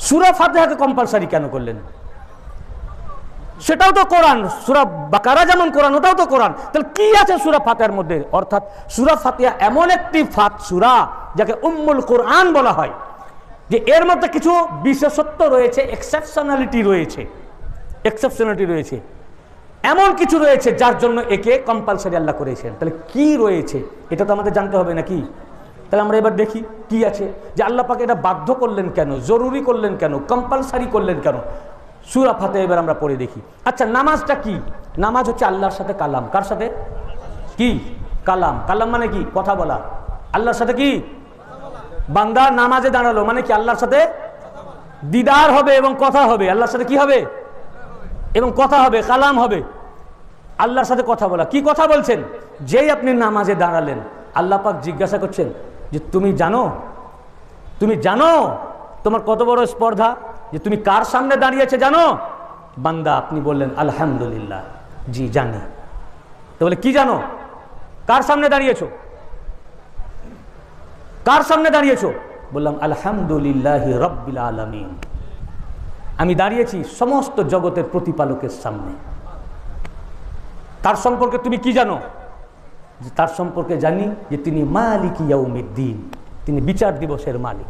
সূরা ফাতিহাকে compulsory কেন করলেন? সেটাও তো কোরআন, সূরা বাকারা যেমন কোরআন, ওটাও তো কোরআন। তাহলে কি আছে সূরা ফাতিহার মধ্যে? অর্থাৎ সূরা ফাতিহা এমন একটি সূরা যাকে উম্মুল কোরআন বলা হয়, যে এর মধ্যে কিছু বিশেষত্ব রয়েছে, এক্সেপশনালিটি রয়েছে, এমন কিছু রয়েছে যার জন্য একে কম্পালসারি আল্লাহ করেছেন। তাহলে কি রয়েছে এটা তো আমাদের জানতে হবে নাকি? তাহলে আমরা এবার দেখি কি আছে, যে আল্লাহ পাক এটা বাধ্য করলেন কেন, জরুরি করলেন কেন, কম্পালসারি করলেন কেন। সূরা ফাতিহা এবার আমরা পড়ে দেখি। আচ্ছা, নামাজটা কি? নামাজ হচ্ছে আল্লাহর সাথে কালাম। কার সাথে? কি কালাম? কালাম মানে কি? কথা বলা। আল্লাহর সাথে কি? বান্দা নামাজে দাঁড়ালো মানে কি? আল্লাহর সাথে দিদার হবে এবং কথা হবে। আল্লাহর সাথে কি হবে? এবং কথা হবে, কালাম হবে। আল্লাহর সাথে কথা বলা। কি কথা বলছেন? যেই আপনি নামাজে দাঁড়ালেন, আল্লাহ পাক জিজ্ঞাসা করছেন যে তুমি জানো তোমার কত বড় স্পর্ধা, যে তুমি কার সামনে দাঁড়িয়েছে জানো? বান্দা আপনি বললেন আলহামদুলিল্লাহ, জি জানি। তো বলে কি জানো? কার সামনে দাঁড়িয়েছো? কার সামনে দাঁড়িয়েছো? বললাম আলহামদুলিল্লাহি রাব্বিল আলামিন, আমি দাঁড়িয়েছি সমস্ত জগতের প্রতিপালকের সামনে। তার সম্পর্কে তুমি কি জানো? যে তার সম্পর্কে জানি যে তিনি মালিক ইয়াউমিদ্দিন, তিনি বিচার দিবসের মালিক।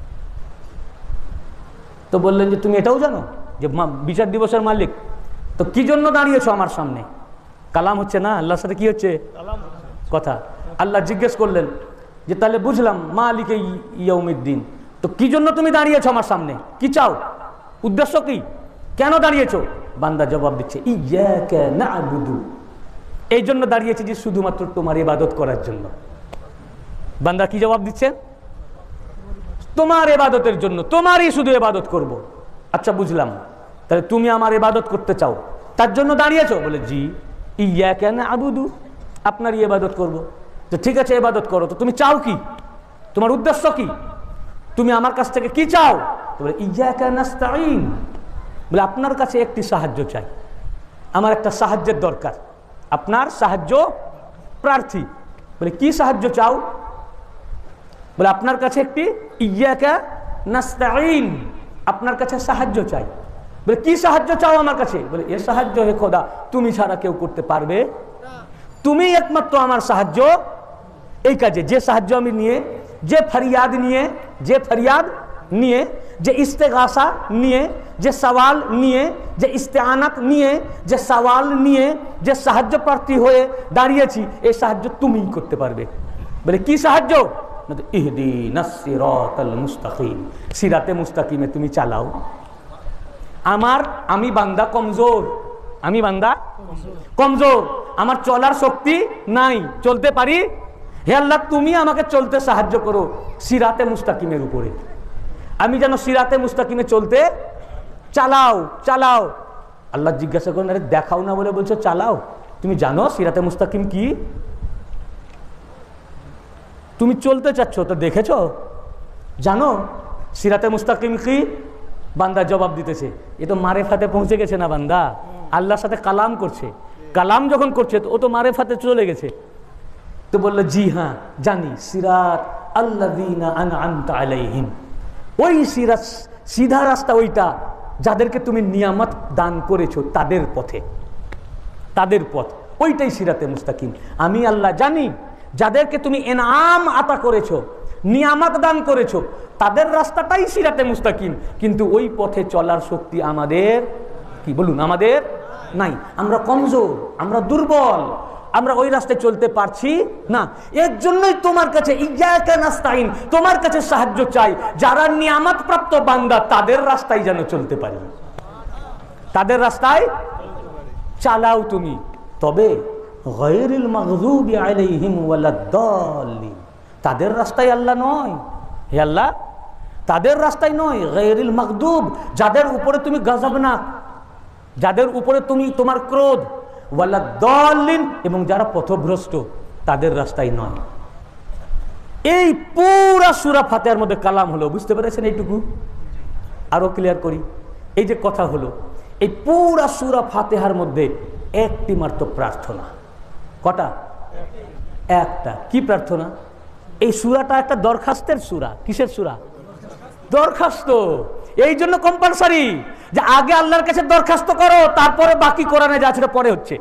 তো বললেন যে তুমি এটাও জানো যে বিচার দিবসের মালিক, তো কি জন্য দাঁড়িয়েছো আমার সামনে? কালাম হচ্ছে না? আল্লাহর সাথে কি হচ্ছে? কথা। আল্লাহ জিজ্ঞেস করলেন যে তাহলে বুঝলাম মালিক ইয়াউমিদ্দিন, তো কি জন্য তুমি দাঁড়িয়েছো আমার সামনে? কি চাও? উদ্দেশ্য কি? কেন দাঁড়িয়েছো? বান্দা জবাব দিচ্ছে ইয়্যাকা না'বুদু, এই জন্য দাঁড়িয়েছি যে শুধুমাত্র তোমার ইবাদত করার জন্য। বান্দা কি জবাব দিচ্ছে? তোমার ইবাদতের জন্য, তোমারই শুধু ইবাদত করব। আচ্ছা বুঝলাম, তাহলে তুমি আমার ইবাদত করতে চাও, তার জন্য দাঁড়িয়েছো? বলে জি, ইয়্যাকা না'বুদু, আপনারই ইবাদত করব। তো ঠিক আছে, ইবাদত করো। তো তুমি চাও কি? তোমার উদ্দেশ্য কি? তুমি আমার কাছ থেকে কি চাও? বলে ইয়্যাকা নাস্তাঈন, বলে আপনার কাছে একটি সাহায্য চাই, আমার একটা সাহায্যের দরকার, আপনার সাহায্য প্রার্থী। বলে কি সাহায্য চাও? বলে আপনার কাছে একটি ইয়্যাকা নাস্তাঈন, আপনার কাছে সাহায্য চাই। বলে কি সাহায্য চাও আমার কাছে? বলে এ সাহায্য হে খোদা তুমি ছাড়া কেউ করতে পারবে, তুমি একমাত্র আমার সাহায্য এই কাজে। যে সাহায্য আমি নিয়ে, যে ফরিয়াদ নিয়ে, যে ইস্তেগাসা নিয়ে, যে সওয়াল নিয়ে, যে ইস্তেআনাত নিয়ে, যে সওয়াল নিয়ে, যে সাহায্য প্রার্থী হয়ে দাঁড়িয়েছি, এই সাহায্য তুমিই করতে পারবে। বলে কি সাহায্য? ইহদিনাস সিরাতাল মুস্তাকিম, সিরাতে মুস্তাকিমে তুমি চালাও। আমি বান্দা কমজোর, আমার চলার শক্তি নাই, চলতে পারি। হে আল্লাহ তুমি আমাকে চলতে সাহায্য করো সিরাতে মুস্তাকিমের উপরে, আমি যেন সিরাতে মুস্তাকিমে চলতে চালাও। আল্লাহ জিজ্ঞাসা করেন আরে দেখাও না বলে বলছো চালাও? তুমি জানো সিরাতে মুস্তাকিম কি? তুমি চলতে চাচ্ছ তো দেখেছো, জানো সিরাতে মুস্তাকিম কি? বান্দা জবাব দিতেছে এ তো মারেফাতে পৌঁছে গেছে না, বান্দা আল্লাহর সাথে কালাম করছে, কালাম যখন করছে তো ও তো মারেফাতে চলে গেছে। তো বললো জি হ্যাঁ জানি, সিরাত আল্লাযীনা আনআমতা আলাইহিম, ওই সিরাত সিধা রাস্তা ওইটা যাদেরকে তুমি নিয়ামত দান করেছো, তাদের পথ ওইটাই সিরাতে মুস্তাকিম। আমি আল্লাহ জানি যাদেরকে তুমি ইনাম আতা করেছো, নিয়ামত দান করেছো, তাদের রাস্তাটাই সিরাতে মুস্তাকিম। কিন্তু ওই পথে চলার শক্তি আমাদের কি বলুন, আমাদের নাই। আমরা কমজোর, আমরা দুর্বল, আমরা ওই রাস্তায় চলতে পারছি না। এর জন্যই তোমার কাছে ইয়্যাকা নাস্তাঈন, তোমার কাছে সাহায্য চাই। যারা নিয়ামত প্রাপ্ত বান্দা তাদের রাস্তায় যেন চলতে পারি, তাদের রাস্তায় চালাও তুমি। তবে গায়রিল মাগযুবি আলাইহিম ওয়ালাদ-দাল্লিন, তাদের রাস্তায় আল্লাহ নয়, হে আল্লাহ তাদের রাস্তায় নয়। গায়রিল মাগদুব, যাদের উপরে তুমি গজব না, যাদের উপরে তুমি তোমার ক্রোধ, ওয়ালাদ-দাল্লিন, এবং যারা পথভ্রষ্ট তাদের রাস্তায় নয়। এই পুরা সূরা ফাতিহার মধ্যে কালাম হলো, বুঝতে পেরেছেন? এইটুকু আরো ক্লিয়ার করি। এই যে কথা হলো, এই পুরা সূরা ফাতিহার মধ্যে একটি মাত্র প্রার্থনা। কটা? একটা। কি প্রার্থনা? এই সূরাটা একটা দরখাস্তের সূরা। কিসের সূরা? দরখাস্ত। এই জন্য কম্পালসারি যে আগে আল্লাহর কাছে দরখাস্ত করো, তারপরে বাকি কোরআনে যা সেটা পরে হচ্ছে।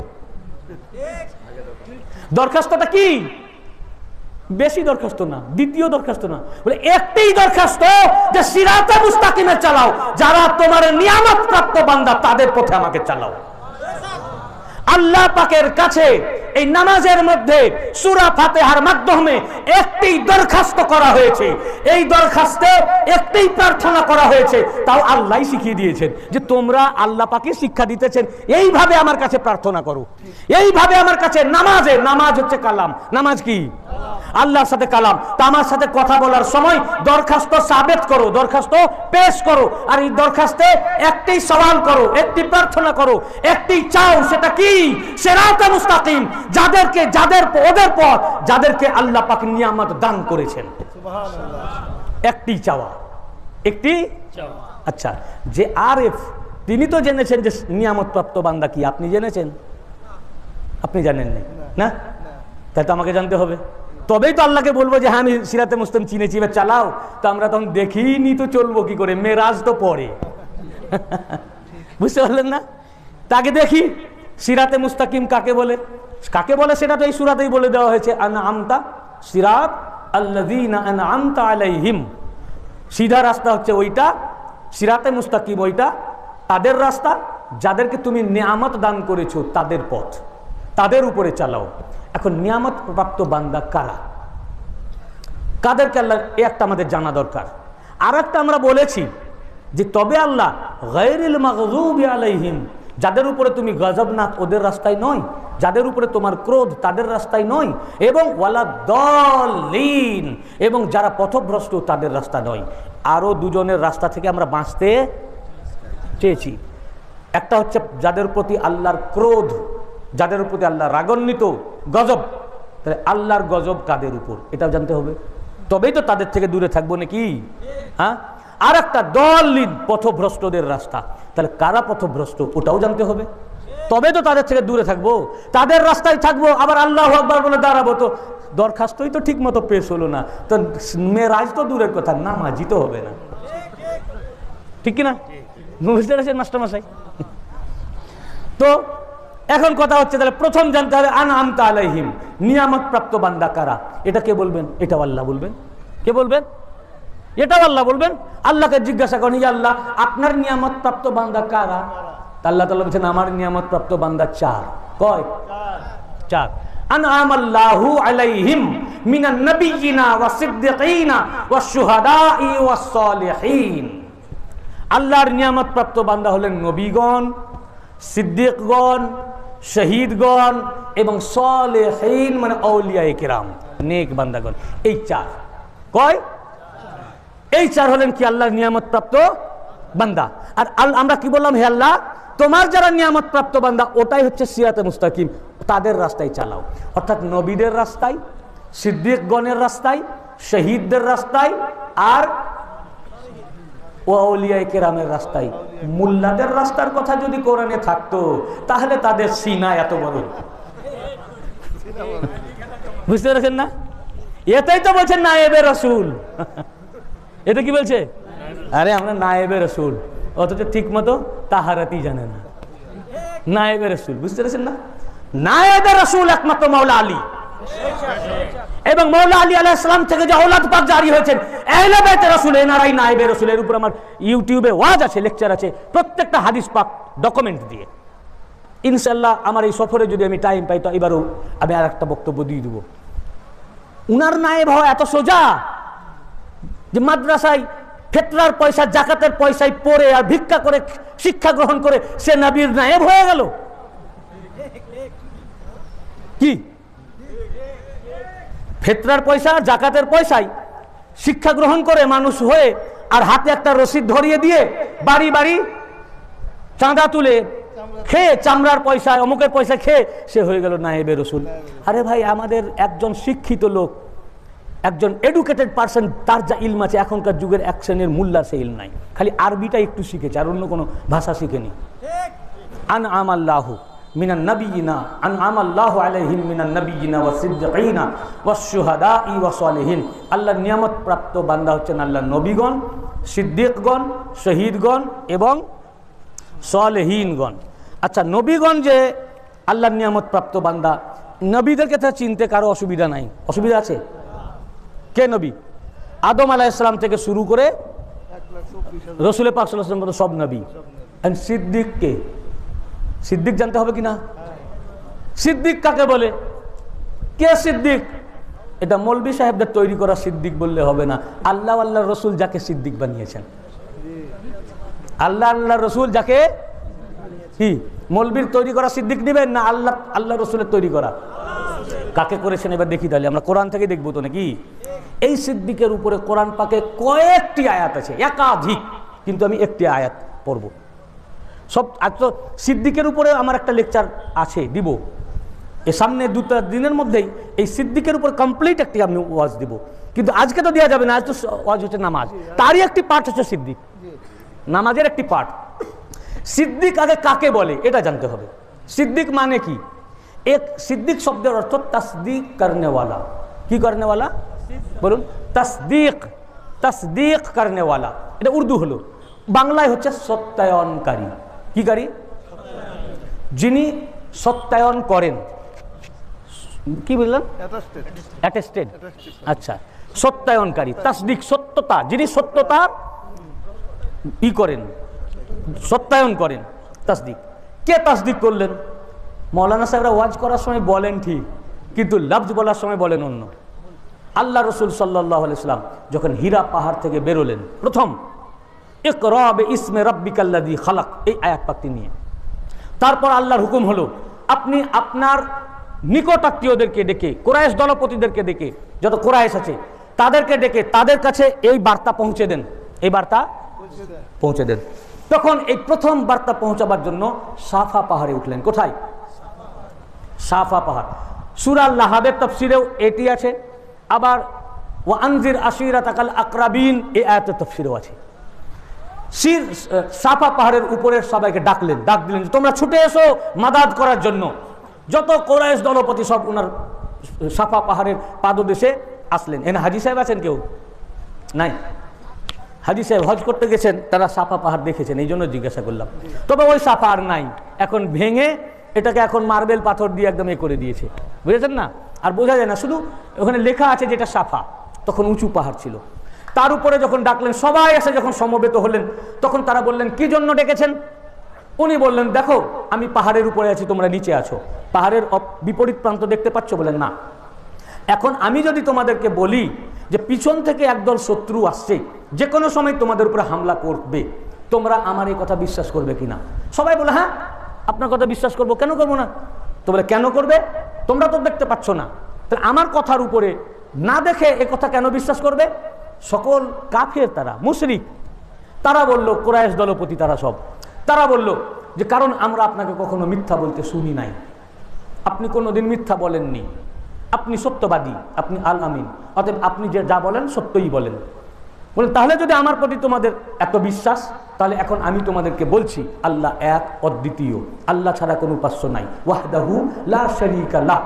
দরখাস্তটা কি? বেশি দরখাস্ত না, দ্বিতীয় দরখাস্ত না, বলে একটাই দরখাস্ত যে সিরাতে মুস্তাকিমে চালাও, যারা তোমার নিয়ামত প্রাপ্ত বান্দা তাদের পথে আমাকে চালাও। আল্লাহ পাকের কাছে এই নামাজের মধ্যে সূরা ফাতিহার মাধ্যমে একটি দরখাস্ত করা হয়েছে, এই দরখাস্তে একটি প্রার্থনা করা হয়েছে, তাও আল্লাহই শিখিয়ে দিয়েছেন যে তোমরা আল্লাহ পাকে শিক্ষা দিতেছেন এইভাবে আমার কাছে প্রার্থনা করো, এইভাবে আমার কাছে নামাজে, নামাজ হচ্ছে কালাম, নামাজ কি? আল্লাহর সাথে কালাম। তা আমার সাথে কথা বলার সময় দরখাস্ত সাবেত করো, দরখাস্ত পেশ করো, আর এই দরখাস্তে একটি সওয়াল করো, একটি প্রার্থনা করো, একটি চাও, সেটা কি? সিরাতে মুস্তাকিম, যাদেরকে ওদের পথ যাদেরকে আল্লাহ পাক নিয়ামত দান করেছেন। সুবহানাল্লাহ। একটি চাওয়া, একটি চাওয়া। আচ্ছা, যে আরেফ তিনি তো জেনেছেন যে নিয়ামত প্রাপ্ত বান্দা কি, আপনি জেনেছেন? আপনি জানেন না? তাই তো আমাকে জানতে হবে, তবেই তো আল্লাহকে বলবো যে হ্যাঁ আমি সিরাতে মুস্তাকিম চিনেছি, এবার চালাও। তো আমরা তখন দেখিনি তো চলবো কি করে? মেরাজ তো পরে, বুঝতে পারলেন না? তাকে দেখি সিরাতে মুস্তাকিম কাকে বলে, কাকে বলে সেটা তো এই সূরাতেই বলে দেওয়া হয়েছে, আনআমতা সিরাত আল্লাযীনা আনআমতা আলাইহিম। সিধা রাস্তা হচ্ছে ওইটা, সিরাতে মুস্তাকিম ওইটা, তাদের রাস্তা যাদেরকে তুমি নিয়ামত দান করেছো, তাদের পথ, তাদের উপরে চালাও। এখন নিয়ামত প্রাপ্ত বান্দা কারা, কাদেরকে আল্লাহ, এই একটা আমাদের জানা দরকার। আর একটা আমরা বলেছি যে তবে আল্লাহ গায়রিল মাগযুবি আলাইহিম, যাদের উপরে তুমি গজব না ওদের রাস্তায় নয়, যাদের উপরে তোমার ক্রোধ তাদের রাস্তায় নয়, এবং ওয়ালা দলিন, এবং যারা পথভ্রষ্ট তাদের রাস্তা নয়। আরো দুজনের রাস্তা থেকে আমরা বাঁচতে চেয়েছি। একটা হচ্ছে যাদের প্রতি আল্লাহর ক্রোধ, যাদের প্রতি আল্লাহ রাগান্বিত, গজব। তাহলে আল্লাহর গজব কাদের উপর এটাও জানতে হবে, তবেই তো তাদের থেকে দূরে থাকবো নাকি? হ্যাঁ। আর একটা দলিন, পথভ্রষ্টদের রাস্তা, তাহলে কারা পথভ্রষ্ট ওটাও জানতে হবে, তবে তো তাদের থেকে দূরে থাকবো, তাদের রাস্তায় থাকবো। আবার আল্লাহু আকবার বলে দাঁড়াবো, তো দরখাস্তই তো ঠিক মতো পেশ হলো না, তো মেরাজ তো দূরের কথা, নামাজি তো হবে না, ঠিক কিনা? বুঝতে পারছেন মাস্টারমশাই? তো এখন কথা হচ্ছে, তাহলে প্রথম জানতে হবে আনআমতা আলাইহিম, নিয়ামত প্রাপ্ত বান্দা কারা, এটা কে বলবেন? এটাও আল্লাহ বলবেন। কে বলবেন? এটাও আল্লাহ বলবেন। আল্লাহকে জিজ্ঞাসা করেন, ইয়া আল্লাহ আপনার নিয়ামত প্রাপ্ত বান্দা কারা? আল্লাহ তাআলা বলেছেন আমার নিয়ামত প্রাপ্ত বান্দা চার। কয়? চার। আনআমাল্লাহু আলাইহিম মিনান নাবিয়িনা ওয়াস সিদ্দিকিনা ওয়াস শুহাদাই ওয়াস সালিহিন। আল্লাহর নিয়ামত প্রাপ্ত বান্দা হলেন নবীগণ, সিদ্দিকগণ, শহীদগণ এবং সালেহীন, মানে আউলিয়ায়ে কিরাম, নেক বান্দাগণ। এই চার। কয়? এই চার হলেন কি আল্লাহর নিয়ামত প্রাপ্ত বান্দা। আর আমরা কি বললাম? হে আল্লাহ তোমার যারা নিয়ামত প্রাপ্ত বান্দা ওটাই হচ্ছে সিরাতে মুস্তাকিম, তাদের রাস্তায় চালাও। অর্থাৎ নবীদের রাস্তায়, সিদ্দিকগণের রাস্তায়, শহীদদের রাস্তায়, আর আউলিয়ায়ে কেরামের রাস্তায়। মুল্লাদের রাস্তার কথা যদি কোরআনে থাকতো তাহলে তাদের সিনা এত বড়, বুঝতে পারছেন না? এটাই তো বলছেন নায়েবে রাসূল। এটা কি বলছে? আরে আমরা নায়েবে রাসূল, অথচ ঠিক মতো তাহারাতি জানে না। নায়েবে রাসূল, বুঝতে পারছেন না? নায়েবে রাসূল একমাত্র মাওলা আলী, এবং মাওলা আলী আলাইহিস সালাম থেকে যে আওলাদ পাক জারি হয়েছেন আহলে বাইত রাসূল, এনারাই নায়েবে রাসূলের উপর আমার ইউটিউবে ওয়াজ আছে, লেকচার আছে, প্রত্যেকটা হাদিস পাক ডকুমেন্ট দিয়ে। ইনশাআল্লাহ আমার এই সফরে যদি আমি টাইম পাই তো এবারও আমি আর একটা বক্তব্য দিয়ে দেবো। উনার নায়েব হওয়া এত সোজা যে মাদ্রাসায় ফেতরার পয়সা, জাকাতের পয়সায় পড়ে আর ভিক্ষা করে শিক্ষা গ্রহণ করে সে নবীর নায়েব হয়ে গেল। কি ফেতরার পয়সা, জাকাতের পয়সায় শিক্ষা গ্রহণ করে মানুষ হয়ে, আর হাতে একটা রসিদ ধরিয়ে দিয়ে বাড়ি বাড়ি চাঁদা তুলে খেয়ে, চামড়ার পয়সায়, অমুকের পয়সা খেয়ে সে হয়ে গেল নায়েবে রাসূল। আরে ভাই, আমাদের একজন শিক্ষিত লোক, একজন এডুকেটেড পারসন, তার যা ইলম আছে এখনকার যুগের এক শ্রেণীর মুল্লার সে ইলম নাই, খালি আরবিটা একটু শিখেছে আর অন্য কোনো ভাষা শিখেনি। আনআমাল্লাহু মিনান নাবিয়িনা, আনআমাল্লাহু আলাইহিম মিনান নাবিয়িনা ওয়াস সিদ্দিকিনা ওয়াস শুহাদাই ওয়াস সালিহিন। আল্লাহর নিয়ামত প্রাপ্ত বান্দা হচ্ছেন আল্লাহর নবীগণ, সিদ্দিকগণ, শহীদগণ এবং সালেহীনগণ। আচ্ছা, নবীগণ যে আল্লাহর নিয়ামত প্রাপ্ত বান্দা, নবীদেরকে তো চিনতে কারো অসুবিধা নাই। অসুবিধা আছে? কে নবী? আদম আলাইহিস সালাম থেকে শুরু করে রাসূল পাক সাল্লাল্লাহু আলাইহি ওয়াসাল্লাম পর্যন্ত সব নবী। আর সিদ্দিক কে? সিদ্দিক জানতে হবে কিনা? সিদ্দিক কাকে বলে? কে সিদ্দিক? এটা মৌলভী সাহেবদের তৈরি করা সিদ্দিক বললে হবে না। আল্লাহ আল্লাহর রসুল যাকে সিদ্দিক বানিয়েছেন, আল্লাহ আল্লাহর রসুল যাকে, কি মৌলভীর তৈরি করা সিদ্দিক নেবেন না আল্লাহ রসুলের তৈরি করা? কাকে করেছেন এবার দেখি তাহলে। আমরা কোরআন থেকে দেখবো তো নাকি? এই সিদ্দিকের উপরে কোরআন পাকে কয়েকটি আয়াত আছে, একাধিক, কিন্তু আমি একটি আয়াত পড়ব। সব আজ তো সিদ্দিকের উপরে আমার একটা লেকচার আছে, দিব এ সামনে 2 দিনের মধ্যেই। এই সিদ্দিকের উপর কমপ্লিট একটি আমি ওয়াজ দিব, কিন্তু আজকে তো দেওয়া যাবে না। আজ তো ওয়াজ হচ্ছে নামাজ, তারই একটি পার্ট হচ্ছে সিদ্দিক, নামাজের একটি পার্ট। সিদ্দিক আগে কাকে বলে এটা জানতে হবে। সিদ্দিক মানে কি? এক সিদ্দিক শব্দের অর্থ তসদিক করনেওয়ালা। কি করনেওয়ালা বলুন? তসদিক, তসদিক করনেওয়ালা। এটা উর্দু হলো, বাংলায় হচ্ছে সত্যায়নকারী। কি কারী? যিনি সত্যায়ন করেন। কি বললেন? অ্যাটেস্টেড। আচ্ছা, সত্যায়নকারী, তাসদিক, সত্যতা, যিনি সত্যতা ই করেন, সত্যায়ন করেন, তাসদিক। কে তাসদিক করলেন? মৌলানা সাহেবরা ওয়াজ করার সময় বলেন ঠিক, কিন্তু লফজ বলার সময় বলেন অন্য। আল্লাহ রসুল সাল্লাল্লাহু আলাইহি ওয়াসাল্লাম যখন হীরা পাহাড় থেকে বেরোলেন, প্রথম ইকরা বিইসমে রাব্বিকাল্লাযী খালাক, এই আয়াত পাকটি নিয়ে। তারপর আল্লাহর হুকুম হলো, আপনি আপনার নিকটাত্মীয়দেরকে ডেকে, কুরাইশ দলপতিদেরকে ডেকে, যত কুরাইশ আছে তাদেরকে ডেকে তাদের কাছে এই বার্তা পৌঁছে দেন, এই বার্তা পৌঁছে দেন। তখন এই প্রথম বার্তা পৌঁছাবার জন্য সাফা পাহাড়ে উঠলেন। কোথায়? সাফা পাহাড়। সূরা লাহাবের তাফসিরেও এটি আছে, আবার ওয়া আনজির আশিরাতাকাল আকরাবিন এই আয়াতের তাফসিরেও আছে। সাফা পাহাড়ের উপরে সবাইকে ডাকলেন, ডাক দিলেন তোমরা ছুটে এসো মাদাদ করার জন্য। যত কুরাইশ দলপতি সব ওনার সাফা পাহাড়ের পাদদেশে আসলেন। এখানে হাজী সাহেব আছেন কেউ? নাই। হাজী সাহেব হজ করতে গেছেন, তারা সাফা পাহাড় দেখেছেন, এই জন্য জিজ্ঞাসা করলাম। তবে ওই সাফা আর নাই, এখন ভেঙে এটাকে এখন মার্বেল পাথর দিয়ে একদম এ করে দিয়েছে, বুঝেছেন না? আর বোঝা যায় না, শুধু ওখানে লেখা আছে যেটা সাফা। তখন উঁচু পাহাড় ছিল। তার উপরে যখন ডাকলেন, সবাই এসে যখন সমবেত হলেন, তখন তারা বললেন কি জন্য ডেকেছেন? উনি বললেন দেখো আমি পাহাড়ের উপরে আছি, তোমরা নিচে আছো, পাহাড়ের বিপরীত প্রান্ত দেখতে পাচ্ছ? বলেন না। এখন আমি যদি তোমাদেরকে বলি যে পিছন থেকে একদল শত্রু আসছে, যে কোনো সময় তোমাদের উপরে হামলা করবে, তোমরা আমার এই কথা বিশ্বাস করবে কিনা? সবাই বলে হ্যাঁ আপনার কথা বিশ্বাস করবো, কেন করবো না? তো বলে কেন করবে? তোমরা তো দেখতে পাচ্ছ না, তাহলে আমার কথার উপরে না দেখে এ কথা কেন বিশ্বাস করবে? সকল কাফের, তারা মুশরিক। তারা বলল, কুরাইশ দলপতি তারা সব, তারা বলল যে কারণ আমরা আপনাকে কখনো মিথ্যা বলতে শুনি নাই, আপনি কোনোদিন মিথ্যা বলেননি, আপনি সত্যবাদী, আপনি আল আমিন, অতএব আপনি যে যা বলেন সত্যই বলেন। বলেন তাহলে যদি আমার প্রতি তোমাদের এত বিশ্বাস, তাহলে এখন আমি তোমাদেরকে বলছি আল্লাহ এক, অদ্বিতীয়, আল্লাহ ছাড়া কোনো উপাস্য নাই, ওয়াহদাহু লা শারীকা লাহ,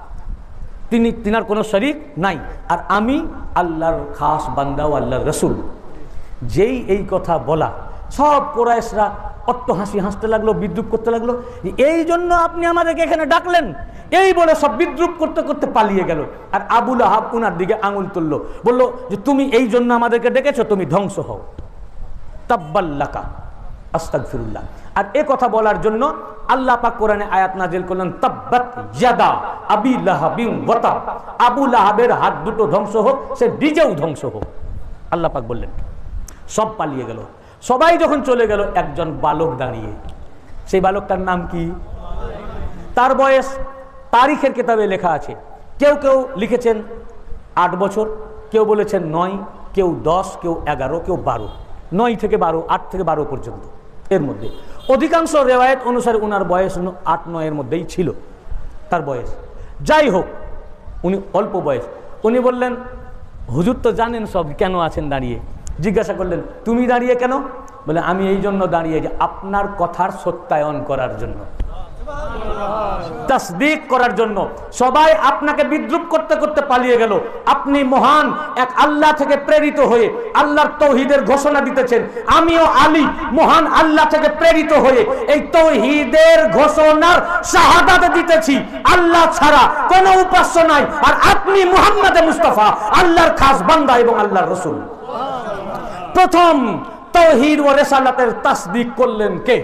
তিনার কোনো শরীক নাই, আর আমি আল্লাহর খাস বান্দা ও আল্লাহর রসুল। যেই এই কথা বলা, সব কুরাইশরা অট্ট হাসি হাসতে লাগলো, বিদ্রুপ করতে লাগলো, এই জন্য আপনি আমাদেরকে এখানে ডাকলেন, এই বলে সব বিদ্রুপ করতে করতে পালিয়ে গেল। আর আবু লাহাব উনার দিকে আঙুল তুললো, বলল যে তুমি এই জন্য আমাদেরকে ডেকেছো, তুমি ধ্বংস হও, তাব্বাল্লাকা, আস্তাগফিরুল্লাহ। আর এ কথা বলার জন্য আল্লাহ পাক কোরআনে আয়াত নাযিল করলেন, তাব্বাত ইয়াদা আবি লাহাবিন ওয়া তাব, আবু লাহাবের হাত দুটো ধ্বংস হোক, সে নিজেও ধ্বংস হোক। আল্লাহ পাক বললেন। সব পালিয়ে গেল। সবাই যখন চলে গেল, একজন বালক দাঁড়িয়ে, সেই বালকটার নাম কি? তার বয়স তারিখের কিতাবে লেখা আছে, কেউ কেউ লিখেছেন 8 বছর, কেউ বলেছেন 9, কেউ 10, কেউ 11, কেউ 12, 9 থেকে 12, 8 থেকে 12 পর্যন্ত, এর মধ্যে। অধিকাংশ রেওয়ায়েত অনুসারে ওনার বয়স 8-9 এর মধ্যেই ছিল তার বয়স। যাই হোক, উনি অল্প বয়স। উনি বললেন হুজুর তো জানেন সব, কেন আছেন দাঁড়িয়ে? জিজ্ঞাসা করলেন তুমি দাঁড়িয়ে কেন? বলে আমি এই জন্য দাঁড়িয়ে যে আপনার কথার সত্যায়ন করার জন্য। তাসদীক করার জন্য। সবাই আপনাকে বিদ্রুপ করতে করতে পালিয়ে গেল, আপনি মহান এক আল্লাহ থেকে প্রেরিত হয়ে আল্লাহর তৌহিদের ঘোষণা দিতেছেন। আমিও আলী মহান আল্লাহ থেকে প্রেরিত হয়ে এই তৌহিদের ঘোষণার শাহাদাত দিতেছি, আল্লাহ ছাড়া কোনো উপাস্য নাই, আর আপনি মুহাম্মদ মুস্তাফা আল্লাহর খাস বান্দা এবং আল্লাহর রাসূল। প্রথম তাওহীদ ও রিসালাতের তাসদীক করলেন কে?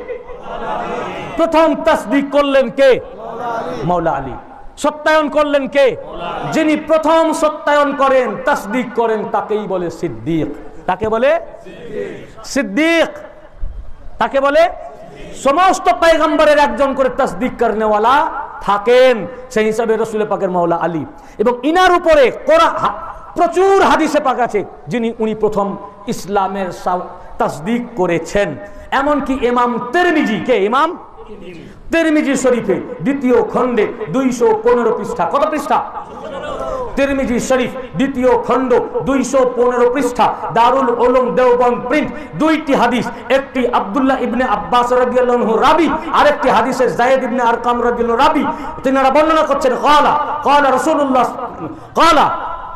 প্রথম তাসদীক করলেন কে? মাওলা আলী। সত্যায়ন করলেন কে? যিনি প্রথম সত্যায়ন করেন, তাসদীক করেন, তাকেই বলে সিদ্দীক। তাকে বলে সিদ্দীক, তাকে বলে। সমস্ত পয়গম্বরের একজন করে তাসদীক করনেওয়ালা থাকেন, সেই হিসাবে রাসূল পাকের মাওলা আলী। এবং ইনার উপরে প্রচুর হাদিসে পাক আছে উনি প্রথম ইসলামের তাসদীক করেছেন। এমনকি ইমাম তিরমিজি, কে? ইমাম তিরমিজি শরীফে দ্বিতীয় খণ্ডে 215 পৃষ্ঠা। কত পৃষ্ঠা? তিরমিজি শরীফ দ্বিতীয় খণ্ড 215 পৃষ্ঠা, দারুল উলুম দেওবন্দ প্রিন্ট। দুইটি হাদিস, একটি আব্দুল্লাহ ইবনে আব্বাস রাদিয়াল্লাহু আনহু রাবি, আরেকটি হাদিসের যায়েদ ইবনে আরকাম রাদিয়াল্লাহু রাবি। তিনারা বর্ণনা করছেন, ক্বালা রাসূলুল্লাহ ক্বালা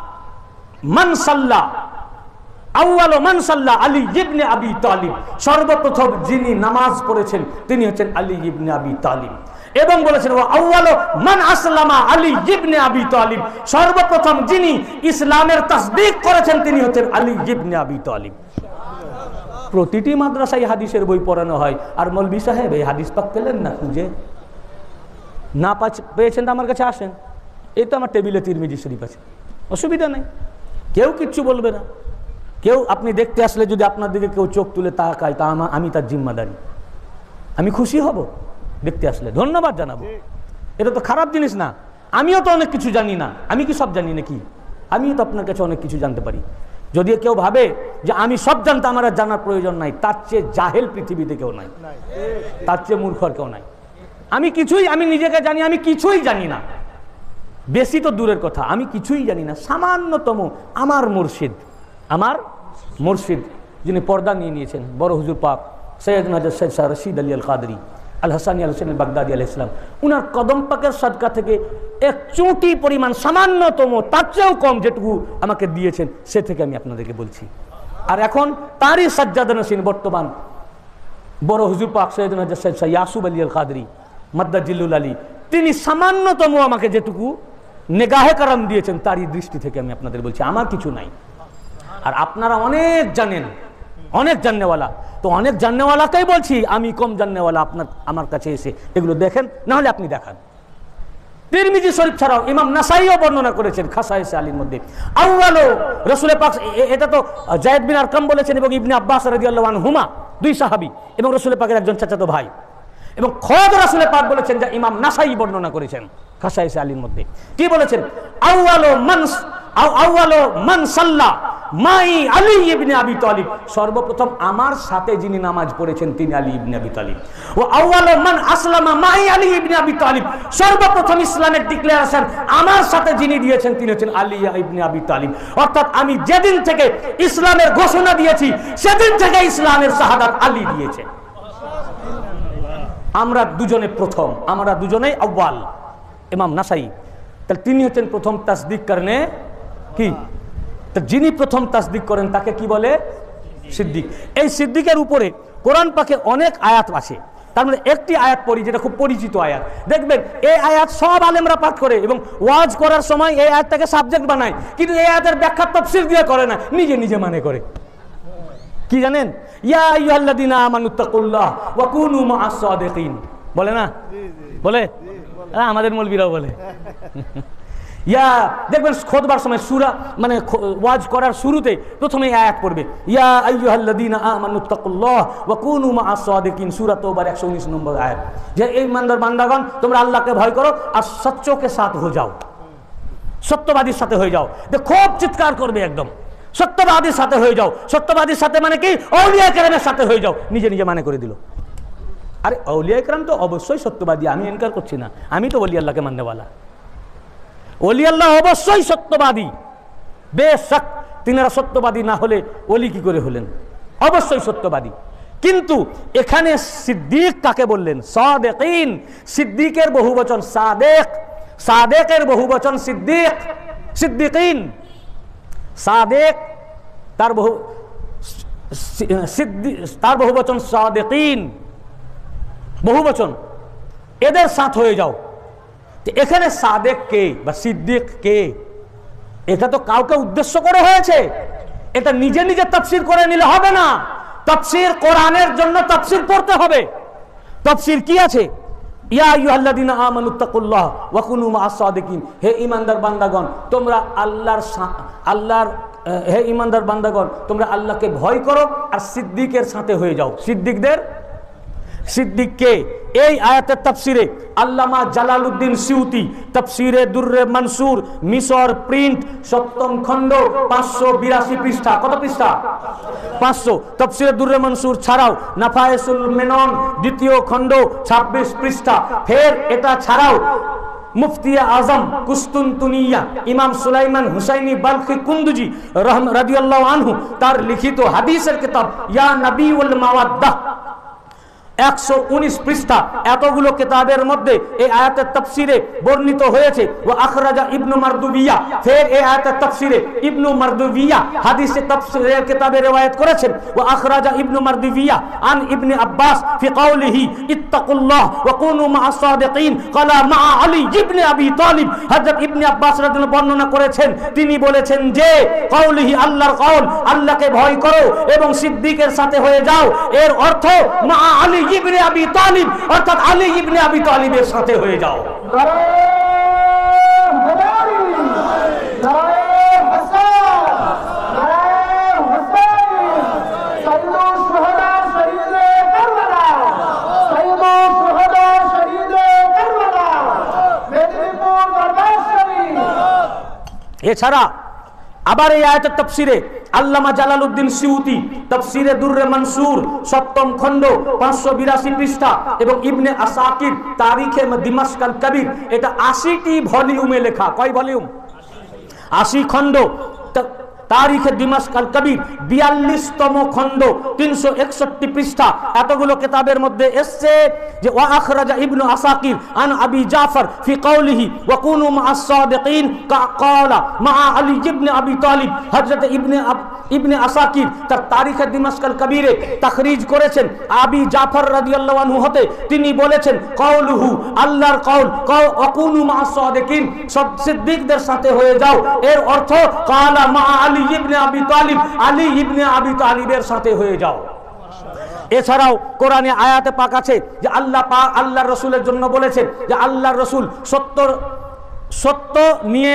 মান সাল্লা আউয়ালু মান সাল্লা আলী ইবনে আবি তালিব। সর্বপ্রথম যিনি নামাজ পড়েছেন তিনি হচ্ছেন আলী ইবনে আবি তালিব। এবং বলেছেন ওয়া আউয়ালু মান আসলামা আলী ইবনে আবি তালিব। সর্বপ্রথম যিনি ইসলামের তাসদীক করেছেন তিনি হচ্ছেন আলী ইবনে আবি তালিব। প্রতিটি মাদ্রাসায় হাদিসের বই পড়ানো হয়, আর মৌলভী সাহেব এই হাদিস পাক পেলেন না, খুঁজে না পেয়েছেন তো আমার কাছে আসেন, এই তো আমার টেবিলে তিরমিজি শরীফ আছে, অসুবিধা নেই, কেউ কিচ্ছু বলবে না। কেউ আপনি দেখতে আসলে যদি আপনার দিকে কেউ চোখ তুলে তাকায়, তা আমি তার জিম্মাদারি, আমি খুশি হব দেখতে আসলে, ধন্যবাদ জানাবো। এটা তো খারাপ জিনিস না। আমিও তো অনেক কিছু জানি না, আমি কি সব জানি নাকি? আমিও তো আপনার কাছে অনেক কিছু জানতে পারি। যদি কেউ ভাবে যে আমি সব জানতাম, আমার আর জানার প্রয়োজন নাই, তার চেয়ে জাহেল পৃথিবীতে কেউ নাই, তার চেয়ে মূর্খর কেউ নাই। আমি নিজেকে জানি আমি কিছুই জানি না, বেশি তো দূরের কথা, আমি কিছুই জানি না। সামান্যতম আমার মুর্শিদ যিনি পর্দা নিয়ে নিয়েছেন, বড় হুজুর পাক সৈয়দ নজর সৈয়দ শাহ রশিদ আলী আল কাদরি আল হাসানি আল হোসেন বাগদাদি আলাইহিস সালাম, উনার কদম পাকের সদকা থেকে এক চুঁটি পরিমাণ, সামান্যতম, তার চেয়েও কম যেটুকু আমাকে দিয়েছেন, সে থেকে আমি আপনাদেরকে বলছি। আর এখন তারই সাজ্জাদা নশীন বর্তমান বড় হুজুর পাক সৈয়দ নজর সৈয়দ শাহ ইয়াসুব আলী আল কাদরি মাদ্দাজিল্লুল আলী, তিনি সামান্যতম আমাকে যেটুকু নেগাহে কারাম দিয়েছেন, তারই দৃষ্টি থেকে আমি আপনাদের বলছি, আমার কিছু নাই। আর আপনারা অনেক জানেন, অনেক জাননেওয়ালা, তো অনেক জাননেওয়ালাকেই বলছি আমি কম জাননেওয়ালা। আমার কাছে এসে এগুলো দেখেন, না হলে আপনি দেখান। তিরমিজি শরীফ ছাড়াও ইমাম নাসাইও বর্ণনা করেছেন খাসায়েস আলীর মধ্যে। আউয়ালু রাসূল পাক, এটা তো যায়েদ বিন আরকাম বলেছেন এবং ইবনে আব্বাস রাদিয়াল্লাহু আনহুমা, দুই সাহাবী এবং রাসূল পাকের একজন চাচাতো ভাই। এবং খোদ রাসূল পাক বলেছেন, যা ইমাম নাসাই বর্ণনা করেছেন খাসায়েস আলীর মধ্যে। কি বলেছেন? আউয়ালু মান সাল্লা মাই আলী ইবনে আবি তালিব। সর্বপ্রথম আমার সাথে যিনি নামাজ পড়েছেন তিনি আলী ইবনে আবি তালিব। ও আউয়ালু মান আসলামা মাই আলী ইবনে আবি তালিব। সর্বপ্রথম ইসলামের ডিক্লারেশন আমার সাথে যিনি দিয়েছেন তিনি হচ্ছেন আলী ইবনে আবি তালিব। অর্থাৎ আমি যেদিন থেকে ইসলামের ঘোষণা দিয়েছি সেদিন থেকে ইসলামের শাহাদাত আলী দিয়েছে। আমরা দুজনে প্রথম, আমরা দুজনেই আউয়াল। ইমাম নাসাই, তাহলে তিনি হচ্ছেন প্রথম তাসদীক করনে কি? যিনি প্রথম তাসদীক করেন তাকে কি বলে? সিদ্দিক। এই সিদ্দিকের উপরে কোরআন পাকে অনেক আয়াত আছে, তার মধ্যে একটি আয়াত পড়ি যেটা খুব পরিচিত আয়াত। দেখবেন এই আয়াত সব আলেমরা পাঠ করে এবং ওয়াজ করার সময় এই আয়াতটাকে সাবজেক্ট বানায়, কিন্তু এই আয়াতের ব্যাখ্যা তাফসীর দিয়ে করে না, নিজে নিজে মানে করে। কি জানেন? ইয়া আইয়ুহাল্লাযীনা আমানুত্তাকুল্লাহ ওয়া কুনু মা'আস সাদিকিন, বলে না? বলে আমাদের মৌলবীরাও বলে। ইয়া দেখবেন খুতবার সময় সূরা মানে ওয়াজ করার শুরুতে প্রথমে আয়াত পড়বে, ইয়া আইয়ুহাল্লাযীনা আমানুত্তাকুল্লাহ ওয়া কুনু মা'আস সাদিকিন, সূরা তাওবার 119 নম্বর আয়াত, যে এই ইমানদার বান্দাগণ তোমরা আল্লাহকে ভয় করো আর সত্যকে সাথ হয়ে যাও, সত্যবাদীর সাথে হয়ে যাও। খুব চিৎকার করবে একদম, সত্যবাদীর সাথে হয়ে যাও। সত্যবাদীর সাথে মানে কি? আউলিয়া কেরামের সাথে হয়ে যাও। নিজে নিজে মানে করে দিল। আরে আউলিয়া কেরাম তো অবশ্যই সত্যবাদী, আমি ইনকার করছি না, আমি তো ওলি আল্লাহকে মাননেওয়ালা। ওলি আল্লাহ অবশ্যই সত্যবাদী, বেশক। তিনারা সত্যবাদী না হলে ওলি কি করে হলেন? অবশ্যই সত্যবাদী। কিন্তু এখানে সিদ্দিক কাকে বললেন? সাদেকিন। সিদ্দিকের বহুবচন সাদেক, সাদেকের বহুবচন সিদ্দিক, সিদ্দিকিন। সাদেক তার বহুবচন সাদেকিন, বহুবচন, এদের সাথ হয়ে যাও। এখানে সাদেক কে বা সিদ্দিক কে? এটা তো কাউকে উদ্দেশ্য করে হয়েছে, এটা নিজে নিজে তাফসীর করে নিলে হবে না। তাফসীর কোরআনের জন্য তাফসীর পড়তে হবে। তাফসীর কি আছে? ইয়া আইয়ুহাল্লাযীনা আমানুত্তাকুল্লাহ ওয়া কুনু মা'আস সাদিকিন। হে ঈমানদার বান্দাগণ, তোমরা আল্লাহর হে ঈমানদার বান্দাগণ, তোমরা আল্লাহকে ভয় করো আর সিদ্দিকের সাথে হয়ে যাও। সিদ্দিককে এই আয়াতের তাফসিরে আল্লামা জালালউদ্দিন সিউতি তাফসিরে দুররে মনসুর মিশর প্রিন্ট 7ম খণ্ড 582 পৃষ্ঠা। কত পৃষ্ঠা? 500। তাফসিরে দুররে মনসুর ছাড়াও নাফায়েসুল মেনন 2য় খণ্ড 26 পৃষ্ঠা। ফের এটা ছাড়াও মুফতি আজম কুস্তুনতুনিয়া ইমাম সুলাইমান হুসাইনি বালখি কুন্দুজি রাদিয়াল্লাহু আনহু তার লিখিত হাদিসের কিতাব ইয়া নবী ওয়াল মাওয়াদ্দাহ 119 পৃষ্ঠা। এতগুলো কিতাবের মধ্যে এই আয়াতের তাফসিরে বর্ণিত হয়েছে। ও আখরাজা ইবনু মারদুবিয়া, ফের এই আয়াতের তাফসিরে ইবনু মারদুবিয়া হাদিসে তাফসিরের কিতাবে রওয়ায়াত করেছেন। ও আখরাজা ইবনু মারদুবিয়া আন ইবনে আব্বাস ফি কওলিহি ইত্তাকুল্লাহ ওয়া কুনু মা'আস সাদিকিন ক্বালা মা আলী ইবনে আবি তালিব। হযরত ইবনে আব্বাস রাদিয়াল্লাহু বর্ণনা করেছেন, তিনি বলেছেন যে কওলিহি আল্লাহর কওল, আল্লাহকে ভয় করো এবং সিদ্দিকের সাথে হয়ে যাও, এর অর্থ মা আলী ইবনে আবি তালিব, অর্থাৎ আলী ইবনে আবি তালিবের সাথে হয়ে যাও। এছাড়া আবার এই আয়াতের তাফসিরে আল্লামা জালালউদ্দিন সিউতি তাফসিরে দুররে মনসুর 7ম খণ্ড 582 পৃষ্ঠা এবং ইবনে আসাকির তারিখে দিমাশক আল কবির, এটা 80টি ভলিউমে লেখা। কয় ভলিউম? 80 খণ্ড। তারিখে দিমাশক আল কবির 42তম খণ্ড 361 পৃষ্ঠা। এতগুলো কিতাবের মধ্যে এসেছে যে ওয়া আখরাজা ইবনু আসাকির আন আবি জাফর ফি কওলিহি ওয়া কুনু মা'আস সাদিকিন ক্বালা মা আলী ইবনে আবি তালিব। হযরত ইবনে আসাকির তার তারিখে দিমাশক আল কবিরে তাখরিজ করেছেন আবি জাফর রাদিয়াল্লাহু আনহু হতে, তিনি বলেছেন কওলুহু, আল্লাহর কওল ওয়া কুনু মা'আস সাদিকিন, সিদ্দিকদের সাথে হয়ে যাও, এর অর্থ ক্বালা মা আলী ইবনে আবি তালিব, আলী ইবনে আবি তালিবের সাথে হয়ে যাও। এছাড়াও কোরআনে আয়াতে পাক আছে যে আল্লাহ পাক আল্লাহর রাসূলের জন্য বলেছেন যে আল্লাহর রাসূল সত্য নিয়ে